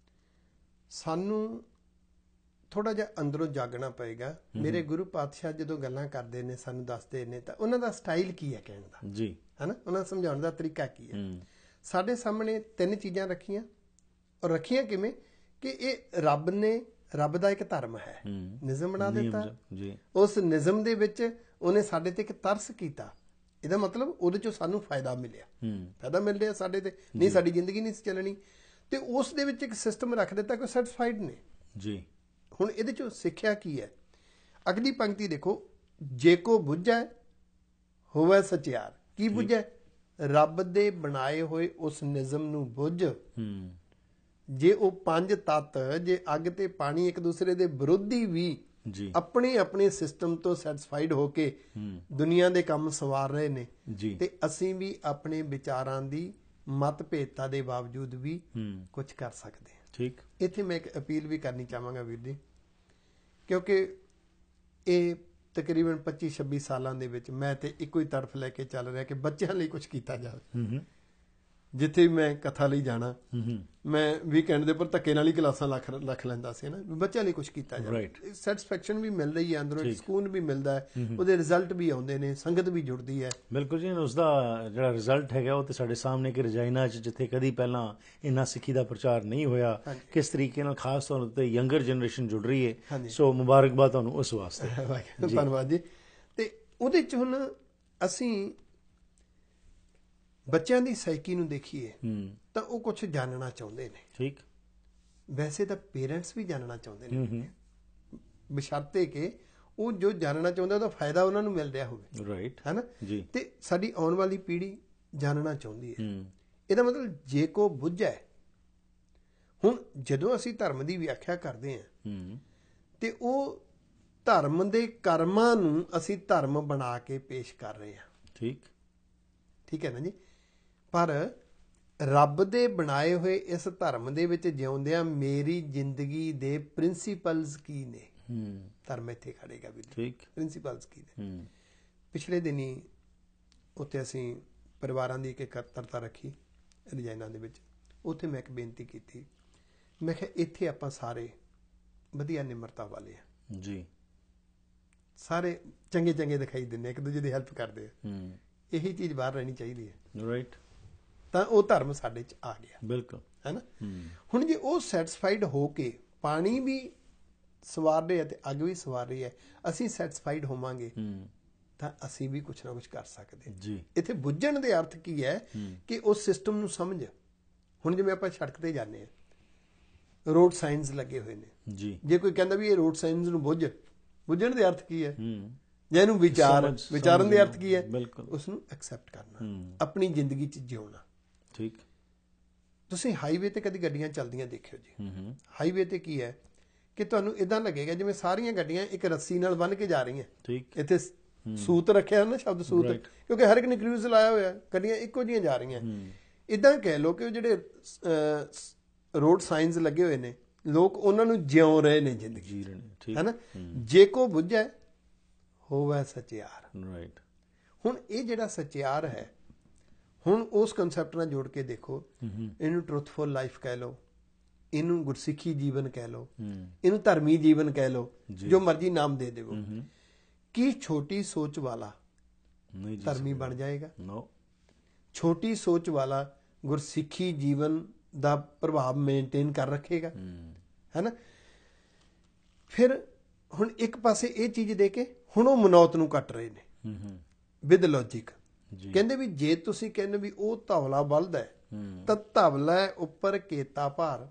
Speaker 2: ਸਾਨੂੰ ਥੋੜ੍ਹਾ ਜਿਹਾ ਅੰਦਰੋਂ ਜਾਗਣਾ ਪਏਗਾ। ਮੇਰੇ ਗੁਰੂ ਪਾਤਸ਼ਾਹ ਜਦੋਂ ਗੱਲਾਂ ਕਰਦੇ ਨੇ, ਸਾਨੂੰ ਦੱਸਦੇ ਨੇ, ਤਾਂ ਉਹਨਾਂ ਦਾ ਸਟਾਈਲ ਕੀ ਹੈ ਕਹਿਣ ਦਾ ਜੀ, ਹੈ ਨਾ, ਉਹਨਾਂ ਸਮਝਾਉਣ ਦਾ ਤਰੀਕਾ ਕੀ ਹੈ। ਸਾਡੇ ਸਾਹਮਣੇ ਤਿੰਨ ਚੀਜ਼ਾਂ ਰੱਖੀਆਂ, ਔਰ ਰੱਖੀਆਂ ਕਿਵੇਂ ਕਿ ਇਹ ਰੱਬ ਨੇ, ਰੱਬ ਦਾ ਇੱਕ ਧਰਮ ਹੈ, ਨਿਜ਼ਮ ਬਣਾ ਦਿੱਤਾ। ਉਸ ਨਿਜ਼ਮ ਦੇ ਵਿੱਚ ਉਹਨੇ ਸਾਡੇ ਤੇ ਇੱਕ ਤਰਸ ਕੀਤਾ। ਇਹਦਾ ਮਤਲਬ ਉਹਦੇ ਚੋਂ ਸਾਨੂੰ ਫਾਇਦਾ ਮਿਲਿਆ, ਫਾਇਦਾ ਮਿਲ ਰਿਹਾ ਸਾਡੇ ਤੇ, ਨਹੀਂ ਸਾਡੀ ਜ਼ਿੰਦਗੀ ਨਹੀਂ ਸੀ ਚੱਲਣੀ। ਤੇ ਉਸ ਦੇ ਵਿੱਚ ਇੱਕ ਸਿਸਟਮ ਰੱਖ ਦਿੱਤਾ ਕਿ ਸੈਟਿਸਫਾਈਡ ਨੇ ਜੀ। ਹੁਣ ਇਹਦੇ ਚੋਂ ਸਿੱਖਿਆ ਕੀ ਹੈ? ਅਗਲੀ ਪੰਕਤੀ ਦੇਖੋ, ਜੇ ਕੋ ਬੁੱਝੈ ਹੋਵੇ ਸਚਿਆਰ। ਕੀ ਬੁੱਝੈ? ਰੱਬ ਦੇ ਬਣਾਏ ਹੋਏ ਉਸ ਨਿਜ਼ਮ ਨੂੰ ਬੁੱਝ। ਜੇ ਉਹ ਪੰਜ ਤੱਤ, ਜੇ ਅੱਗ ਤੇ ਪਾਣੀ ਇੱਕ ਦੂਸਰੇ ਦੇ ਵਿਰੋਧੀ ਵੀ ਆਪਣੇ ਆਪਣੇ ਸਿਸਟਮ ਤੋਂ ਸੈਟਿਸਫਾਈਡ ਹੋ ਕੇ ਦੁਨੀਆ ਦੇ ਕੰਮ ਸਵਾਰ ਰਹੇ ਨੇ, ਤੇ ਅਸੀਂ ਵੀ ਆਪਣੇ ਵਿਚਾਰਾਂ ਦੀ ਮਤਭੇਦਤਾ ਦੇ ਬਾਵਜੂਦ ਵੀ ਕੁਝ ਕਰ ਸਕਦੇ ਹਾਂ। ਠੀਕ, ਇੱਥੇ ਮੈਂ ਇੱਕ ਅਪੀਲ ਵੀ ਕਰਨੀ ਚਾਹਾਂਗਾ ਵੀਰ ਜੀ, ਕਿਉਂਕਿ ਇਹ ਤਕਰੀਬਨ ਪੱਚੀ ਛੱਬੀ ਸਾਲਾਂ ਦੇ ਵਿੱਚ ਮੈਂ ਤੇ ਇੱਕੋ ਹੀ ਤਰਫ ਲੈ ਕੇ ਚੱਲ ਰਿਹਾ ਕਿ ਬੱਚਿਆਂ ਲਈ ਕੁਝ ਕੀਤਾ ਜਾਵੇ। ਜਿੱਥੇ ਵੀ ਮੈਂ ਕਥਾ ਲਈ ਜਾਣਾ, ਮੈਂ ਵੀਕਐਂਡ ਦੇ ਉੱਪਰ ਧੱਕੇ ਨਾਲ ਹੀ ਕਲਾਸਾਂ ਲੱਖ ਲੱਖ ਲੈਂਦਾ ਸੀ ਨਾ, ਬੱਚਿਆਂ ਲਈ ਕੁਝ ਕੀਤਾ ਜਾਵੇ। ਸੈਟਿਸਫੈਕਸ਼ਨ ਵੀ ਮਿਲ ਰਹੀ ਹੈ ਅੰਦਰੋਂ, ਸਕੂਨ ਵੀ ਮਿਲਦਾ ਹੈ, ਉਹਦੇ ਰਿਜ਼ਲਟ ਵੀ ਆਉਂਦੇ ਨੇ, ਸੰਗਤ ਵੀ ਜੁੜਦੀ ਹੈ। ਬਿਲਕੁਲ ਜੀ, ਉਸਦਾ ਜਿਹੜਾ ਰਿਜ਼ਲਟ ਹੈਗਾ ਉਹ ਤੇ ਸਾਡੇ ਸਾਹਮਣੇ ਕਿ ਰਜਾਈਨਾ 'ਚ ਜਿੱਥੇ ਕਦੀ ਪਹਿਲਾਂ ਇੰਨਾ ਸਿੱਖੀ ਦਾ ਪ੍ਰਚਾਰ ਨਹੀਂ ਹੋਇਆ, ਕਿਸ ਤਰੀਕੇ ਨਾਲ ਖਾਸ ਤੌਰ ਉੱਤੇ ਯੰਗਰ ਜਨਰੇਸ਼ਨ ਜੁੜ ਰਹੀ ਹੈ। ਸੋ ਮੁਬਾਰਕਬਾਦ ਤੁਹਾਨੂੰ ਉਸ ਵਾਸਤੇ। ਧੰਨਵਾਦ ਜੀ। ਤੇ ਉਹਦੇ 'ਚ ਹੁਣ ਅਸੀਂ ਬੱਚਿਆਂ ਦੀ ਸਾਈਕੀ ਨੂੰ ਦੇਖੀਏ ਤਾਂ ਉਹ ਕੁਝ ਜਾਣਨਾ ਚਾਹੁੰਦੇ ਨੇ। ਠੀਕ, ਵੈਸੇ ਤਾਂ ਪੇਰੈਂਟਸ ਵੀ ਜਾਣਨਾ ਚਾਹੁੰਦੇ ਨੇ, ਬਸ਼ਰਤੇ ਕਿ ਉਹ ਜੋ ਜਾਣਨਾ ਚਾਹੁੰਦਾ ਉਹਦਾ ਫਾਇਦਾ ਉਹਨਾਂ ਨੂੰ ਮਿਲ ਰਿਹਾ ਹੋਵੇ। ਰਾਈਟ, ਹੈ ਨਾ ਜੀ। ਤੇ ਸਾਡੀ ਆਉਣ ਵਾਲੀ ਪੀੜ੍ਹੀ ਜਾਣਨਾ ਚਾਹੁੰਦੀ ਹੈ। ਇਹਦਾ ਮਤਲਬ ਜੇ ਕੋ ਬੁੱਝੈ। ਹੁਣ ਜਦੋਂ ਅਸੀਂ ਧਰਮ ਦੀ ਵਿਆਖਿਆ ਕਰਦੇ ਹਾਂ ਤੇ ਉਹ ਧਰਮ ਦੇ ਕਰਮਾਂ ਨੂੰ ਅਸੀਂ ਧਰਮ ਬਣਾ ਕੇ ਪੇਸ਼ ਕਰ ਰਹੇ ਹਾਂ। ਠੀਕ, ਠੀਕ ਹੈ ਨਾ ਜੀ। ਪਰ ਰੱਬ ਦੇ ਬਣਾਏ ਹੋਏ ਇਸ ਧਰਮ ਦੇ ਵਿੱਚ ਜਿਉਂਦਿਆਂ ਮੇਰੀ ਜ਼ਿੰਦਗੀ ਦੇ ਪ੍ਰਿੰਸੀਪਲਸ ਕੀ ਨੇ? ਧਰਮ ਇੱਥੇ ਖੜੇਗਾ ਵੀ। ਠੀਕ, ਪ੍ਰਿੰਸੀਪਲਸ ਕੀ ਨੇ? ਪਿਛਲੇ ਦਿਨੀ ਉੱਥੇ ਅਸੀਂ ਪਰਿਵਾਰਾਂ ਦੀ ਇੱਕ ਇਕੱਤਰਤਾ ਰੱਖੀ ਰਜਾਈਨਾ ਦੇ ਵਿੱਚ। ਉੱਥੇ ਮੈਂ ਇੱਕ ਬੇਨਤੀ ਕੀਤੀ, ਮੈਂ ਕਿਹਾ ਇੱਥੇ ਆਪਾਂ ਸਾਰੇ ਵਧੀਆ ਨਿਮਰਤਾ ਵਾਲੇ ਆ ਜੀ, ਸਾਰੇ ਚੰਗੇ ਚੰਗੇ ਦਿਖਾਈ ਦਿੰਦੇ, ਇੱਕ ਦੂਜੇ ਦੀ ਹੈਲਪ ਕਰਦੇ ਆ। ਇਹੀ ਚੀਜ਼ ਬਾਹਰ ਰਹਿਣੀ ਚਾਹੀਦੀ ਹੈ। ਰਾਈਟ, ਤਾਂ ਉਹ ਧਰਮ ਸਾਡੇ 'ਚ ਆ ਗਿਆ। ਬਿਲਕੁਲ, ਹੈ ਨਾ। ਹੁਣ ਜੇ ਉਹ ਸੈਟਿਸਫਾਈਡ ਹੋ ਕੇ ਪਾਣੀ ਵੀ ਸਵਾਰ ਰਹੇ ਹੈ ਤੇ ਅੱਗ ਵੀ ਸਵਾਰ ਰਹੀ ਹੈ, ਅਸੀਂ ਸੈਟੀਸਫਾਈਡ ਹੋਵਾਂਗੇ ਤਾਂ ਅਸੀਂ ਵੀ ਕੁਛ ਨਾ ਕੁਛ ਕਰ ਸਕਦੇ
Speaker 1: ਜੀ।
Speaker 2: ਇੱਥੇ ਬੁੱਝਣ ਦੇ ਅਰਥ ਕੀ ਹੈ ਕਿ ਉਸ ਸਿਸਟਮ ਨੂੰ ਸਮਝ। ਹੁਣ ਜਿਵੇਂ ਆਪਾਂ ਸੜਕ ਤੇ ਜਾਂਦੇ ਹਾਂ, ਰੋਡ ਸਾਈਨਸ ਲੱਗੇ ਹੋਏ ਨੇ ਜੀ, ਜੇ ਕੋਈ ਕਹਿੰਦਾ ਵੀ ਇਹ ਰੋਡ ਸਾਈਨਸ ਨੂੰ ਬੁੱਝ, ਬੁੱਝਣ ਦੇ ਅਰਥ ਕੀ ਹੈ? ਜਾਂ ਇਹਨੂੰ ਵਿਚਾਰ, ਵਿਚਾਰਨ ਦੇ ਅਰਥ ਕੀ ਹੈ? ਉਸ ਨੂੰ ਐਕਸੈਪਟ ਕਰਨਾ, ਆਪਣੀ ਜ਼ਿੰਦਗੀ 'ਚ ਜਿਉਣਾ। ਠੀਕ। ਤੁਸੀਂ ਹਾਈਵੇ ਤੇ ਕਦੀ ਗੱਡੀਆਂ ਚੱਲਦੀਆਂ ਦੇਖਿਓ ਜੀ, ਹਾਈਵੇ ਤੇ ਕੀ ਹੈ ਕਿ ਤੁਹਾਨੂੰ ਇਦਾਂ ਲੱਗੇਗਾ ਜਿਵੇਂ ਸਾਰੀਆਂ ਗੱਡੀਆਂ ਇੱਕ ਰੱਸੀ ਨਾਲ ਬੰਨ੍ਹ ਕੇ ਜਾ ਰਹੀਆਂ। ਠੀਕ। ਇੱਥੇ ਸੂਤ ਰੱਖਿਆ ਨਾ, ਸ਼ਬਦ ਸੂਤ, ਕਿਉਂਕਿ ਹਰ ਇੱਕ ਨੇ ਕ੍ਰੂਜ਼ ਲਾਇਆ ਹੋਇਆ, ਗੱਡੀਆਂ ਇੱਕੋ ਜਿਹੀਆਂ ਜਾ ਰਹੀਆਂ। ਇਦਾਂ ਕਹਿ ਲਓ ਕਿ ਉਹ ਜਿਹੜੇ ਰੋਡ ਸਾਈਨਸ ਲੱਗੇ ਹੋਏ ਨੇ, ਲੋਕ ਉਹਨਾਂ ਨੂੰ ਜਿਉਂ ਰਹੇ ਨੇ ਜ਼ਿੰਦਗੀ, ਹੈ ਨਾ। ਜੇ ਕੋ ਬੁੱਝੈ ਹੋਵੇ ਸਚਿਆਰ। ਰਾਈਟ। ਹੁਣ ਇਹ ਜਿਹੜਾ ਸਚਿਆਰ ਹੈ, ਹੁਣ ਉਸ ਕਨਸੈਪਟ ਨਾਲ ਜੋੜ ਕੇ ਦੇਖੋ, ਇਹਨੂੰ ਟਰੁਥਫੁਲ ਲਾਈਫ ਕਹਿ ਲਓ, ਇਹਨੂੰ ਗੁਰਸਿੱਖੀ ਜੀਵਨ ਕਹਿ ਲਓ, ਇਹਨੂੰ ਧਰਮੀ ਜੀਵਨ ਕਹਿ ਲਓ, ਜੋ ਮਰਜ਼ੀ ਨਾਮ ਦੇ ਦੇਵੋ। ਕੀ ਛੋਟੀ ਸੋਚ ਵਾਲਾ ਧਰਮੀ ਬਣ ਜਾਏਗਾ? ਛੋਟੀ ਸੋਚ ਵਾਲਾ ਗੁਰਸਿੱਖੀ ਜੀਵਨ ਦਾ ਪ੍ਰਭਾਵ ਮੇਨਟੇਨ ਕਰ ਰੱਖੇਗਾ, ਹੈ ਨਾ। ਫਿਰ ਹੁਣ ਇੱਕ ਪਾਸੇ ਇਹ ਚੀਜ਼ ਦੇ ਕੇ ਹੁਣ ਉਹ ਮਨੌਤ ਨੂੰ ਕੱਟ ਰਹੇ ਨੇ ਵਿਦ ਲੌਜਿਕ। ਕਹਿੰਦੇ ਵੀ ਜੇ ਤੁਸੀਂ ਕਹਿੰਦੇ ਵੀ ਉਹ ਧਵਲਾ ਬਲਦ ਹੈ ਤਾਂ ਧਵਲਾ ਉੱਪਰ ਕੇਤਾ ਭਾਰ।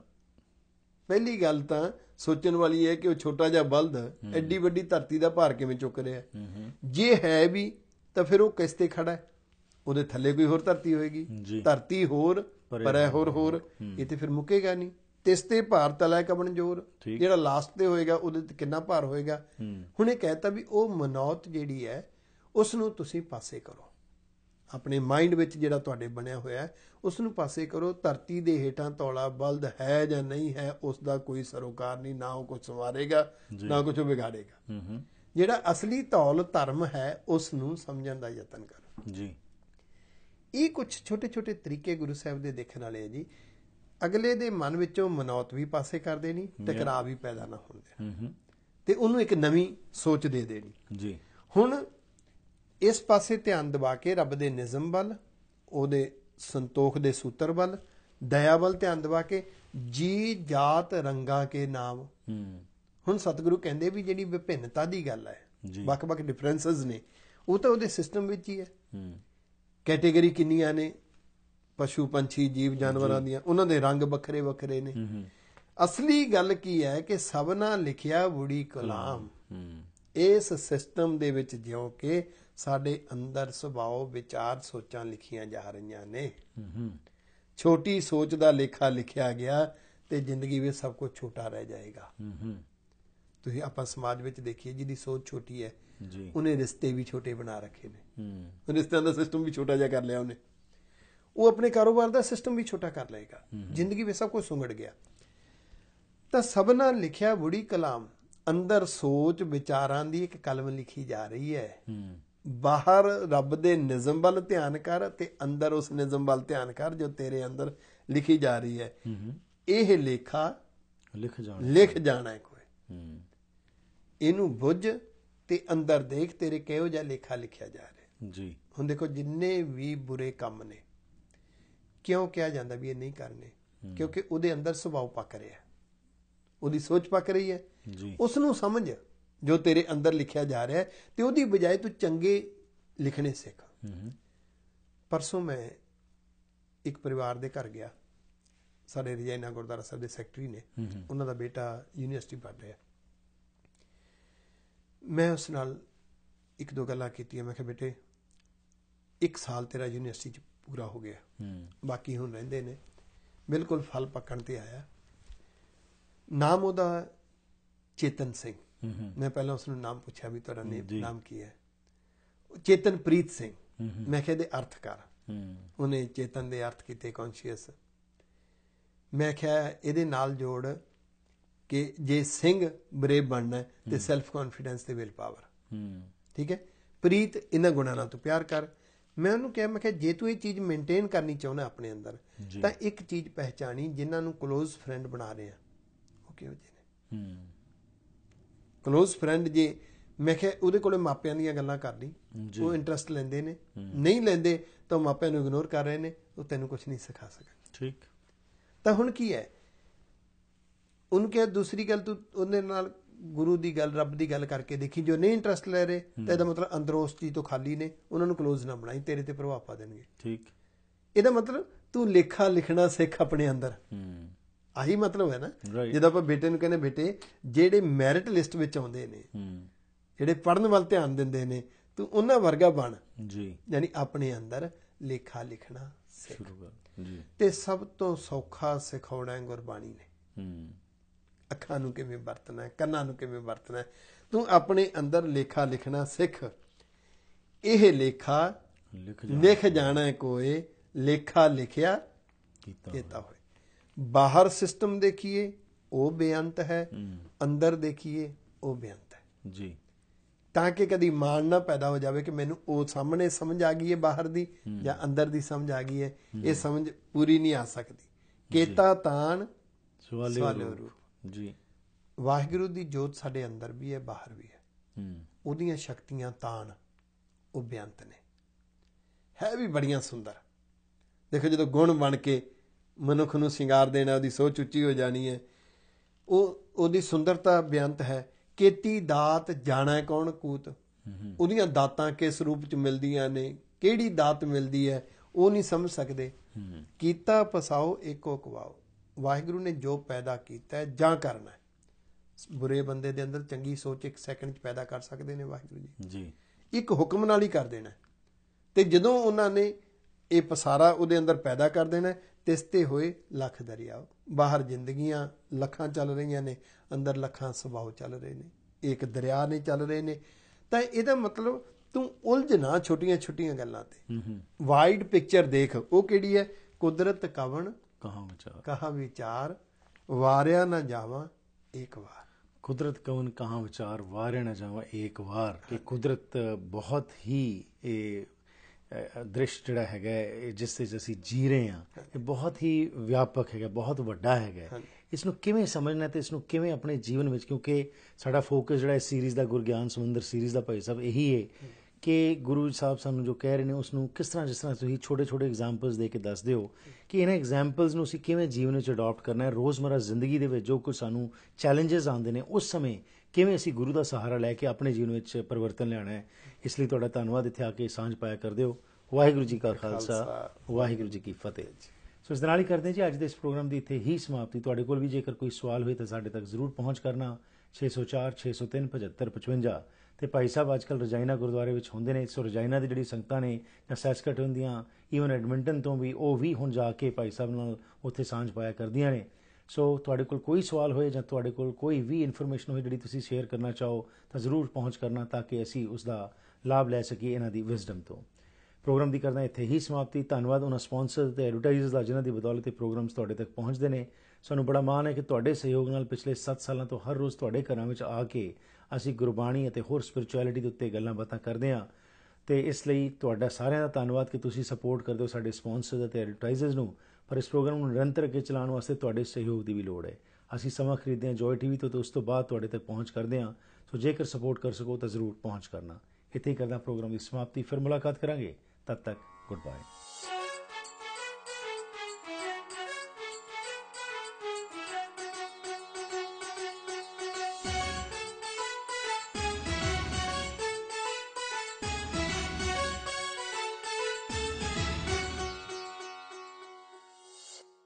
Speaker 2: ਪਹਿਲੀ ਗੱਲ ਤਾਂ ਸੋਚਣ ਵਾਲੀ ਹੈ ਕਿ ਉਹ ਛੋਟਾ ਜਿਹਾ ਬਲਦ ਐਡੀ ਵੱਡੀ ਧਰਤੀ ਦਾ ਭਾਰ ਕਿਵੇਂ ਚੁੱਕ ਰਿਹਾ? ਜੇ ਹੈ ਵੀ ਤਾਂ ਫਿਰ ਉਹ ਕਿਸ ਤੇ ਖੜਾ ਹੈ? ਉਹਦੇ ਥੱਲੇ ਕੋਈ ਹੋਰ ਧਰਤੀ ਹੋਏਗੀ, ਧਰਤੀ ਹੋਰ, ਪਰੈ ਹੋਰ ਹੋਰ, ਇਹ ਤੇ ਫਿਰ ਮੁੱਕੇਗਾ ਨਹੀਂ। ਤਿਸ ਤੇ ਭਾਰ ਤਲੈ ਕਬਣ ਜੋਰ, ਜਿਹੜਾ ਲਾਸਟ ਤੇ ਹੋਏਗਾ ਉਹਦੇ ਤੇ ਕਿੰਨਾ ਭਾਰ ਹੋਏਗਾ? ਹੁਣ ਇਹ ਕਹਿਤਾ ਵੀ ਉਹ ਮਨੌਤ ਜਿਹੜੀ ਹੈ ਉਸ ਨੂੰ ਤੁਸੀਂ ਪਾਸੇ ਕਰੋ, ਆਪਣੇ ਮਾਈਂਡ ਵਿੱਚ ਜਿਹੜਾ ਤੁਹਾਡੇ ਬਣਿਆ ਹੋਇਆ ਉਸ ਨੂੰ ਪਾਸੇ ਕਰੋ। ਧਰਤੀ ਦੇ ਹੇਠਾਂ ਧੌਲਾ ਬਲਦ ਹੈ ਜਾਂ ਨਹੀਂ ਹੈ ਉਸ ਦਾ ਕੋਈ ਸਰੋਕਾਰ ਨਹੀਂ, ਨਾ ਉਹ ਕੁਛ ਸੰਵਾਰੇਗਾ ਨਾ ਕੁਛ ਵਿਗਾੜੇਗਾ। ਜਿਹੜਾ ਅਸਲੀ ਧੌਲ ਧਰਮ ਹੈ ਉਸ ਨੂੰ ਸਮਝਣ ਦਾ ਯਤਨ ਕਰੋ ਜੀ। ਇਹ ਕੁਛ ਛੋਟੇ ਛੋਟੇ ਤਰੀਕੇ ਗੁਰੂ ਸਾਹਿਬ ਦੇ ਦੇਖਣ ਵਾਲੇ ਆ ਜੀ। ਅਗਲੇ ਦੇ ਮਨ ਵਿੱਚੋਂ ਮਨੌਤ ਵੀ ਪਾਸੇ ਕਰ ਦੇਣੀ, ਟਕਰਾਅ ਵੀ ਪੈਦਾ ਨਾ ਹੋਣ ਦੇਣਾ, ਤੇ ਉਹਨੂੰ ਇੱਕ ਨਵੀਂ ਸੋਚ ਦੇ ਦੇਣੀ ਜੀ। ਹੁਣ ਇਸ ਪਾਸੇ ਧਿਆਨ ਦਬਾ ਕੇ ਰੱਬ ਦੇ ਨਿਜ਼ਮ ਵੱਲ, ਉਹਦੇ ਸੰਤੋਖ ਦੇ ਸੂਤਰ ਵੱਲ, ਦਇਆ ਵੱਲ ਧਿਆਨ ਦਬਾ ਕੇ ਜੀ ਜਾਤ ਰੰਗਾ ਕੇ ਨਾਮ। ਹੁਣ ਸਤਿਗੁਰੂ ਕਹਿੰਦੇ ਵੀ ਜਿਹੜੀ ਵਿਭਿੰਨਤਾ ਦੀ ਗੱਲ ਹੈ, ਵੱਖ-ਵੱਖ ਡਿਫਰੈਂਸਸ ਨੇ, ਉਹ ਤਾਂ ਉਹਦੇ ਸਿਸਟਮ ਵਿੱਚ ਹੀ ਹੈ। ਕੈਟੇਗਰੀ ਕਿੰਨੀਆਂ ਨੇ, ਪਸ਼ੂ ਪੰਛੀ ਜੀਵ ਜਾਨਵਰਾਂ ਦੀਆਂ, ਉਹਨਾਂ ਦੇ ਰੰਗ ਵੱਖਰੇ ਵੱਖਰੇ ਨੇ। ਅਸਲੀ ਗੱਲ ਕੀ ਹੈ ਕਿ ਸਭਨਾ ਲਿਖਿਆ ਬੁੜੀ ਕਲਾਮ। ਇਸ ਸਿਸਟਮ ਦੇ ਵਿੱਚ ਜਿਉਂ ਕਿ ਸਾਡੇ ਅੰਦਰ ਸੁਭਾਅ, ਵਿਚਾਰ, ਸੋਚਾਂ ਲਿਖੀਆਂ ਜਾ ਰਹੀਆਂ ਨੇ। ਛੋਟੀ ਸੋਚ ਦਾ ਲੇਖਾ ਲਿਖਿਆ ਗਿਆ ਤੇ ਜ਼ਿੰਦਗੀ ਵਿੱਚ ਸਭ ਕੁਝ ਛੋਟਾ ਰਹਿ ਜਾਏਗਾ। ਤੁਸੀਂ ਆਪਾਂ ਸਮਾਜ ਵਿੱਚ ਦੇਖੀਏ, ਜਿਹਦੀ ਸੋਚ ਛੋਟੀ ਹੈ ਉਹਨੇ ਰਿਸ਼ਤੇ ਵੀ ਛੋਟੇ ਬਣਾ ਰੱਖੇ ਨੇ, ਰਿਸ਼ਤਿਆਂ ਦਾ ਸਿਸਟਮ ਵੀ ਛੋਟਾ ਜਿਹਾ ਕਰ ਲਿਆ ਉਹਨੇ, ਉਹ ਆਪਣੇ ਕਾਰੋਬਾਰ ਦਾ ਸਿਸਟਮ ਵੀ ਛੋਟਾ ਕਰ ਲਏਗਾ। ਜ਼ਿੰਦਗੀ ਵਿੱਚ ਸਭ ਕੁਝ ਸੁੰਗੜ ਗਿਆ। ਤਾਂ ਸਭਨਾ ਲਿਖਿਆ ਬੁੜੀ ਕਲਾਮ, ਅੰਦਰ ਸੋਚ ਵਿਚਾਰਾਂ ਦੀ ਇੱਕ ਕਲਮ ਲਿਖੀ ਜਾ ਰਹੀ ਹੈ। ਬਾਹਰ ਰੱਬ ਦੇ ਨਿਜ਼ਮ ਵੱਲ ਧਿਆਨ ਕਰ ਤੇ ਅੰਦਰ ਉਸ ਨਿਜ਼ਮ ਵੱਲ ਧਿਆਨ ਕਰ ਜੋ ਤੇਰੇ ਅੰਦਰ ਲਿਖੀ ਜਾ ਰਹੀ ਹੈ। ਇਹ ਲੇਖਾ ਲਿਖ ਜਾਣਾ ਲਿਖ ਜਾਣਾ ਹੈ ਕੋਈ, ਇਹਨੂੰ ਬੁੱਝ ਤੇ ਅੰਦਰ ਦੇਖ ਤੇਰੇ ਕਿਹੋ ਜਿਹਾ ਲੇਖਾ ਲਿਖਿਆ ਜਾ ਰਿਹਾ ਜੀ। ਹੁਣ ਦੇਖੋ ਜਿੰਨੇ ਵੀ ਬੁਰੇ ਕੰਮ ਨੇ, ਕਿਉਂ ਕਿਹਾ ਜਾਂਦਾ ਵੀ ਇਹ ਨਹੀਂ ਕਰਨੇ? ਕਿਉਂਕਿ ਉਹਦੇ ਅੰਦਰ ਸੁਭਾਅ ਪੱਕ ਰਿਹਾ, ਉਹਦੀ ਸੋਚ ਪੱਕ ਰਹੀ ਹੈ। ਉਸ ਨੂੰ ਸਮਝ ਜੋ ਤੇਰੇ ਅੰਦਰ ਲਿਖਿਆ ਜਾ ਰਿਹਾ ਹੈ ਤੇ ਉਹਦੀ ਬਜਾਏ ਤੂੰ ਚੰਗੇ ਲਿਖਣੇ ਸਿੱਖ। ਪਰਸੋਂ ਮੈਂ ਇੱਕ ਪਰਿਵਾਰ ਦੇ ਘਰ ਗਿਆ, ਸਾਡੇ ਰਜਾਇਨਾ ਗੁਰਦੁਆਰਾ ਸਾਹਿਬ ਦੇ ਸੈਕਟਰੀ ਨੇ, ਉਹਨਾਂ ਦਾ ਬੇਟਾ ਯੂਨੀਵਰਸਿਟੀ ਪੜ੍ਹ ਰਿਹਾ। ਮੈਂ ਉਸ ਨਾਲ ਇੱਕ ਦੋ ਗੱਲਾਂ ਕੀਤੀਆਂ। ਮੈਂ ਕਿਹਾ ਬੇਟੇ ਇੱਕ ਸਾਲ ਤੇਰਾ ਯੂਨੀਵਰਸਿਟੀ 'ਚ ਪੂਰਾ ਹੋ ਗਿਆ, ਬਾਕੀ ਹੁਣ ਰਹਿੰਦੇ ਨੇ, ਬਿਲਕੁਲ ਫਲ ਪੱਕਣ ਤੇ ਆਇਆ। ਨਾਮ ਉਹਦਾ ਚੇਤਨ ਸਿੰਘ। ਮੈਂ ਪਹਿਲਾਂ ਉਸਨੂੰ ਨਾਮ ਪੁੱਛਿਆ ਵੀ ਤੁਹਾਡਾ ਨਾਮ ਕੀ ਹੈ? ਚੇਤਨਪ੍ਰੀਤ ਸਿੰਘ। ਮੈਂ ਕਿਹਾ ਇਹਦੇ ਅਰਥ ਕਰ। ਉਹਨੇ ਚੇਤਨ ਦੇ ਅਰਥ ਕੀਤੇ ਕੌਨਸ਼ੀਅਸ। ਮੈਂ ਕਿਹਾ ਇਹਦੇ ਨਾਲ ਜੋੜ ਕਿ ਜੇ ਸਿੰਘ ਬਰੇਵ ਬਣਨਾ ਤੇ ਸੈਲਫ ਕੌਨਫੀਡੈਂਸ ਤੇ ਵਿਲ ਪਾਵਰ। ਠੀਕ ਹੈ। ਪ੍ਰੀਤ ਇਹਨਾਂ ਗੁਣਾਂ ਨਾਲ ਤੂੰ ਪਿਆਰ ਕਰ। ਮੈਂ ਉਹਨੂੰ ਕਿਹਾ, ਮੈਂ ਕਿਹਾ ਜੇ ਤੂੰ ਇਹ ਚੀਜ਼ ਮੇਨਟੇਨ ਕਰਨੀ ਚਾਹੁੰਦਾ ਆਪਣੇ ਅੰਦਰ ਤਾਂ ਇੱਕ ਚੀਜ਼ ਪਹਿਚਾਣੀ, ਜਿਨ੍ਹਾਂ ਨੂੰ ਕਲੋਜ਼ ਫਰੈਂਡ ਬਣਾ ਰਹੇ ਆ ਉਹ ਕਿਹੋ ਜਿਹੇ ਨੇ। ਕਲੋਜ਼ ਫਰੈਂਡ ਜੇ ਮੈਂ ਕਿਹਾ ਉਹਦੇ ਕੋਲੇ ਮਾਪਿਆਂ ਦੀਆਂ ਗੱਲਾਂ ਕਰਨੀ, ਉਹ ਇੰਟਰਸਟ ਲੈਂਦੇ ਨੇ, ਨਹੀਂ ਲੈਂਦੇ ਤਾਂ ਮਾਪਿਆਂ ਨੂੰ ਇਗਨੋਰ ਕਰ ਰਹੇ ਨੇ, ਉਹ ਤੈਨੂੰ ਕੁਛ ਨਹੀਂ ਸਿਖਾ ਸਕਣ। ਠੀਕ। ਤਾਂ ਹੁਣ ਕੀ ਹੈ, ਉਹਨੂੰ ਕਿਹਾ ਦੂਸਰੀ ਗੱਲ ਤੂੰ ਉਹਦੇ ਨਾਲ ਗੁਰੂ ਦੀ ਗੱਲ ਰੱਬ ਦੀ ਗੱਲ ਕਰਕੇ ਦੇਖੀ, ਜੋ ਨਹੀਂ ਇੰਟਰਸਟ ਲੈ ਰਹੇ ਤਾਂ ਇਹਦਾ ਮਤਲਬ ਅੰਦਰੋਂ ਉਸ ਚੀਜ਼ ਤੋਂ ਖਾਲੀ ਨੇ, ਉਹਨਾਂ ਨੂੰ ਕਲੋਜ਼ ਨਾ ਬਣਾਈ, ਤੇਰੇ ਤੇ ਪ੍ਰਭਾਵ ਪਾ ਦੇਣਗੇ।
Speaker 1: ਠੀਕ,
Speaker 2: ਇਹਦਾ ਮਤਲਬ ਤੂੰ ਲੇਖਾ ਲਿਖਣਾ ਸਿੱਖ ਆਪਣੇ ਅੰਦਰ, ਆਹੀ ਮਤਲਬ ਹੈ ਨਾ। ਜਦੋਂ ਆਪਾਂ ਬੇਟੇ ਨੂੰ ਕਹਿੰਦੇ ਬੇਟੇ ਜਿਹੜੇ ਮੈਰਿਟ ਲਿਸਟ ਵਿੱਚ ਆਉਂਦੇ ਨੇ, ਜਿਹੜੇ ਪੜ੍ਹਨ ਵੱਲ ਧਿਆਨ ਦਿੰਦੇ ਨੇ, ਤੂੰ ਉਹਨਾਂ ਵਰਗਾ ਬਣ ਜੀ, ਯਾਨੀ ਆਪਣੇ ਅੰਦਰ ਲੇਖਾ ਲਿਖਣਾ ਸਿੱਖ। ਤੇ ਸਭ ਤੋਂ ਸੌਖਾ ਸਿਖਾਉਣਾ ਗੁਰਬਾਣੀ ਨੇ, ਅੱਖਾਂ ਨੂੰ ਕਿਵੇਂ ਵਰਤਣਾ ਹੈ, ਕੰਨਾਂ ਨੂੰ ਕਿਵੇਂ ਵਰਤਣਾ ਹੈ। ਤੂੰ ਆਪਣੇ ਅੰਦਰ ਲੇਖਾ ਲਿਖਣਾ ਸਿੱਖ। ਇਹ ਲੇਖਾ ਲਿਖ ਜਾਣਾ ਕੋਏ, ਲੇਖਾ ਲਿਖਿਆ ਕੀਤਾ ਹੋਏ। ਬਾਹਰ ਸਿਸਟਮ ਦੇਖੀਏ ਉਹ ਬੇਅੰਤ ਹੈ, ਅੰਦਰ ਦੇਖੀਏ ਉਹ ਬੇਅੰਤ ਹੈ ਜੀ। ਤਾਂ ਕਿ ਕਦੀ ਮਾਣ ਨਾ ਪੈਦਾ ਹੋ ਜਾਵੇ ਕਿ ਮੈਨੂੰ ਉਹ ਸਾਹਮਣੇ ਸਮਝ ਆ ਗਈ ਹੈ ਬਾਹਰ ਦੀ ਜਾਂ ਅੰਦਰ ਦੀ ਸਮਝ ਆ ਗਈ ਹੈ, ਇਹ ਸਮਝ ਪੂਰੀ ਨਹੀਂ ਆ ਸਕਦੀ। ਕੇਤਾ ਤਾਣ ਸਵਾਲਿਓ ਰੂਪ ਜੀ। ਵਾਹਿਗੁਰੂ ਦੀ ਜੋਤ ਸਾਡੇ ਅੰਦਰ ਵੀ ਹੈ, ਬਾਹਰ ਵੀ ਹੈ। ਉਹਦੀਆਂ ਸ਼ਕਤੀਆਂ ਤਾਣ ਉਹ ਬੇਅੰਤ ਨੇ, ਹੈ ਵੀ ਬੜੀਆਂ ਸੁੰਦਰ। ਦੇਖੋ ਜਦੋਂ ਗੁਣ ਬਣ ਕੇ ਮਨੁੱਖ ਨੂੰ ਸ਼ਿੰਗਾਰ ਦੇਣਾ, ਉਹਦੀ ਸੋਚ ਉੱਚੀ ਹੋ ਜਾਣੀ ਹੈ, ਉਹ ਉਹਦੀ ਸੁੰਦਰਤਾ ਬੇਅੰਤ ਹੈ। ਕੇਤੀ ਦਾਤ ਜਾਣਾ ਕੌਣ ਕੂਤ, ਉਹਦੀਆਂ ਦਾਤਾਂ ਕਿਸ ਰੂਪ ਚ ਮਿਲਦੀਆਂ ਨੇ, ਕਿਹੜੀ ਦਾਤ ਮਿਲਦੀ ਹੈ ਉਹ ਨਹੀਂ ਸਮਝ ਸਕਦੇ। ਕੀਤਾ ਪਸਾਓ ਏਕੋ ਕਵਾਓ, ਵਾਹਿਗੁਰੂ ਨੇ ਜੋ ਪੈਦਾ ਕੀਤਾ ਜਾਂ ਕਰਨਾ ਹੈ। ਬੁਰੇ ਬੰਦੇ ਦੇ ਅੰਦਰ ਚੰਗੀ ਸੋਚ ਇੱਕ ਸੈਕਿੰਡ ਚ ਪੈਦਾ ਕਰ ਸਕਦੇ ਨੇ ਵਾਹਿਗੁਰੂ ਜੀ ਜੀ, ਇੱਕ ਹੁਕਮ ਨਾਲ ਹੀ ਕਰ ਦੇਣਾ। ਤੇ ਜਦੋਂ ਉਹਨਾਂ ਨੇ ਇਹ ਪਸਾਰਾ ਉਹਦੇ ਅੰਦਰ ਪੈਦਾ ਕਰ ਦੇਣਾ, ਤਿਸਤੇ ਹੋਏ ਲੱਖ ਦਰਿਆ। ਬਾਹਰ ਜ਼ਿੰਦਗੀਆਂ ਲੱਖਾਂ ਚੱਲ ਰਹੀਆਂ ਨੇ, ਅੰਦਰ ਲੱਖਾਂ ਸੁਭਾਅ ਚੱਲ ਰਹੇ ਨੇ, ਇੱਕ ਦਰਿਆ ਨੇ ਚੱਲ ਰਹੇ ਨੇ। ਤਾਂ ਇਹਦਾ ਮਤਲਬ ਤੂੰ ਉਲਝ ਨਾ ਛੋਟੀਆਂ ਛੋਟੀਆਂ ਗੱਲਾਂ ਤੇ, ਵਾਈਡ ਪਿਕਚਰ ਦੇਖ। ਉਹ ਕਿਹੜੀ ਹੈ? ਕੁਦਰਤ ਕਵਣ ਕਹਾ ਵਿਚਾਰ, ਕਹਾ ਵਿਚਾਰ ਵਾਰਿਆ ਨਾ ਜਾਵਾਂ ਇੱਕ ਵਾਰ।
Speaker 1: ਕੁਦਰਤ ਕਵਨ ਕਹਾਂ ਵਿਚਾਰ ਵਾਰਿਆ ਨਾ ਜਾਵਾਂ ਇੱਕ ਵਾਰ। ਕਿ ਕੁਦਰਤ ਬਹੁਤ ਹੀ ਇਹ ਦ੍ਰਿਸ਼ ਜਿਹੜਾ ਹੈਗਾ ਜਿਸ ਵਿੱਚ ਅਸੀਂ ਜੀ ਰਹੇ ਹਾਂ, ਇਹ ਬਹੁਤ ਹੀ ਵਿਆਪਕ ਹੈਗਾ, ਬਹੁਤ ਵੱਡਾ ਹੈਗਾ। ਇਸ ਨੂੰ ਕਿਵੇਂ ਸਮਝਣਾ ਤੇ ਇਸ ਨੂੰ ਕਿਵੇਂ ਆਪਣੇ ਜੀਵਨ ਵਿੱਚ, ਕਿਉਂਕਿ ਸਾਡਾ ਫੋਕਸ ਜਿਹੜਾ ਇਸ ਸੀਰੀਜ਼ ਦਾ ਗੁਰਗਿਆਨ ਸਮੁੰਦਰ ਸੀਰੀਜ਼ ਦਾ ਭਾਈ ਸਾਹਿਬ ਇਹੀ ਹੈ ਕਿ ਗੁਰੂ ਸਾਹਿਬ ਸਾਨੂੰ ਜੋ ਕਹਿ ਰਹੇ ਨੇ ਉਸ ਨੂੰ ਕਿਸ ਤਰ੍ਹਾਂ, ਜਿਸ ਤਰ੍ਹਾਂ ਤੁਸੀਂ ਛੋਟੇ ਛੋਟੇ ਐਗਜ਼ਾਮਪਲਸ ਦੇ ਕੇ ਦੱਸ ਦਿਓ ਕਿ ਇਹਨਾਂ ਐਗਜ਼ਾਮਪਲਸ ਨੂੰ ਅਸੀਂ ਕਿਵੇਂ ਜੀਵਨ ਵਿੱਚ ਅਡਾਪਟ ਕਰਨਾ ਹੈ। ਰੋਜ਼ਮਰਾ ਜ਼ਿੰਦਗੀ ਦੇ ਵਿੱਚ ਜੋ ਕੁਝ ਸਾਨੂੰ ਚੈਲੰਜਸ ਆਉਂਦੇ ਨੇ ਉਸ ਸਮੇਂ ਕਿਵੇਂ ਅਸੀਂ ਗੁਰੂ ਦਾ ਸਹਾਰਾ ਲੈ ਕੇ ਆਪਣੇ ਜੀਵਨ ਵਿੱਚ ਪਰਿਵਰਤਨ ਲਿਆਉਣਾ ਹੈ। ਇਸ ਲਈ ਤੁਹਾਡਾ ਧੰਨਵਾਦ ਇੱਥੇ ਆ ਕੇ ਸਾਂਝ ਪਾਇਆ ਕਰਦੇ ਹੋ। ਵਾਹਿਗੁਰੂ ਜੀ ਕਾ ਖਾਲਸਾ, ਵਾਹਿਗੁਰੂ ਜੀ ਕੀ ਫਤਿਹ। ਸੋ ਇਸ ਦੇ ਨਾਲ ਹੀ ਕਰਦੇ ਜੀ ਅੱਜ ਦੇ ਇਸ ਪ੍ਰੋਗਰਾਮ ਦੀ ਇੱਥੇ ਹੀ ਸਮਾਪਤੀ। ਤੁਹਾਡੇ ਕੋਲ ਵੀ ਜੇਕਰ ਕੋਈ ਸਵਾਲ ਹੋਏ ਤਾਂ ਸਾਡੇ ਤੱਕ ਜ਼ਰੂਰ ਪਹੁੰਚ ਕਰਨਾ। ਛੇ ਸੌ ਚਾਰ ਛੇ ਸੌ ਤਿੰਨ ਪਝੱਤਰ ਪਚਵੰਜਾ। ਅਤੇ ਭਾਈ ਸਾਹਿਬ ਅੱਜ ਕੱਲ੍ਹ ਰਜਾਈਨਾ ਗੁਰਦੁਆਰੇ ਵਿੱਚ ਹੁੰਦੇ ਨੇ। ਸੋ ਰਜਾਈਨਾ ਦੀ ਜਿਹੜੀ ਸੰਗਤਾਂ ਨੇ ਜਾਂ ਸੈਸਕਟ ਹੁੰਦੀਆਂ, ਈਵਨ ਐਡਮਿੰਟਨ ਤੋਂ ਵੀ, ਉਹ ਵੀ ਹੁਣ ਜਾ ਕੇ ਭਾਈ ਸਾਹਿਬ ਨਾਲ ਉੱਥੇ ਸਾਂਝ ਪਾਇਆ ਕਰਦੀਆਂ ਨੇ। ਸੋ ਤੁਹਾਡੇ ਕੋਲ ਕੋਈ ਸਵਾਲ ਹੋਏ ਜਾਂ ਤੁਹਾਡੇ ਕੋਲ ਕੋਈ ਵੀ ਇਨਫੋਰਮੇਸ਼ਨ ਹੋਏ ਜਿਹੜੀ ਤੁਸੀਂ ਸ਼ੇਅਰ ਕਰਨਾ ਚਾਹੋ ਤਾਂ ਜ਼ਰੂਰ ਪਹੁੰਚ ਕਰਨਾ, ਤਾਂ ਕਿ ਅਸੀਂ ਉਸ ਦਾ ਲਾਭ ਲੈ ਸਕੀਏ ਇਹਨਾਂ ਦੀ ਵਿਜ਼ਡਮ ਤੋਂ। ਪ੍ਰੋਗਰਾਮ ਦੀ ਕਰਦਾ ਇੱਥੇ ਹੀ ਸਮਾਪਤੀ। ਧੰਨਵਾਦ ਉਹਨਾਂ ਸਪਾਂਸਰ ਅਤੇ ਐਡਵਰਟਾਈਜ਼ਰ ਦਾ ਜਿਨ੍ਹਾਂ ਦੀ ਬਦੌਲਤ ਇਹ ਪ੍ਰੋਗਰਾਮਸ ਤੁਹਾਡੇ ਤੱਕ ਪਹੁੰਚਦੇ ਨੇ। ਸਾਨੂੰ ਬੜਾ ਮਾਣ ਹੈ ਕਿ ਤੁਹਾਡੇ ਸਹਿਯੋਗ ਨਾਲ ਪਿਛਲੇ ਸੱਤ ਸਾਲਾਂ ਤੋਂ ਹਰ ਰੋਜ਼ ਤੁਹਾਡੇ ਘਰਾਂ ਵਿੱਚ ਆ ਕੇ ਅਸੀਂ ਗੁਰਬਾਣੀ ਅਤੇ ਹੋਰ ਸਪਿਰਿਚੁਅਲਿਟੀ ਦੇ ਉੱਤੇ ਗੱਲਾਂ ਬਾਤਾਂ ਕਰਦੇ ਹਾਂ। ਅਤੇ ਇਸ ਲਈ ਤੁਹਾਡਾ ਸਾਰਿਆਂ ਦਾ ਧੰਨਵਾਦ ਕਿ ਤੁਸੀਂ ਸਪੋਰਟ ਕਰਦੇ ਹੋ ਸਾਡੇ ਸਪਾਂਸਰਸ ਅਤੇ ਐਡਵਰਟਾਈਜ਼ਰਸ ਨੂੰ। ਪਰ ਇਸ ਪ੍ਰੋਗਰਾਮ ਨੂੰ ਨਿਰੰਤਰ ਅੱਗੇ ਚਲਾਉਣ ਵਾਸਤੇ ਤੁਹਾਡੇ ਸਹਿਯੋਗ ਦੀ ਵੀ ਲੋੜ ਹੈ। ਅਸੀਂ ਸਮਾਂ ਖਰੀਦਦੇ ਹਾਂ ਜੋਏ ਟੀ ਵੀ ਤੋਂ, ਅਤੇ ਉਸ ਤੋਂ ਬਾਅਦ ਤੁਹਾਡੇ ਤੱਕ ਪਹੁੰਚ ਕਰਦੇ ਹਾਂ। ਸੋ ਜੇਕਰ ਸਪੋਰਟ ਕਰ ਸਕੋ ਤਾਂ ਜ਼ਰੂਰ ਪਹੁੰਚ ਕਰਨਾ। ਇੱਥੇ ਹੀ ਕਰਦਾ ਪ੍ਰੋਗਰਾਮ ਦੀ ਸਮਾਪਤੀ। ਫਿਰ ਮੁਲਾਕਾਤ ਕਰਾਂਗੇ, ਤਦ ਤੱਕ ਗੁੱਡ ਬਾਏ।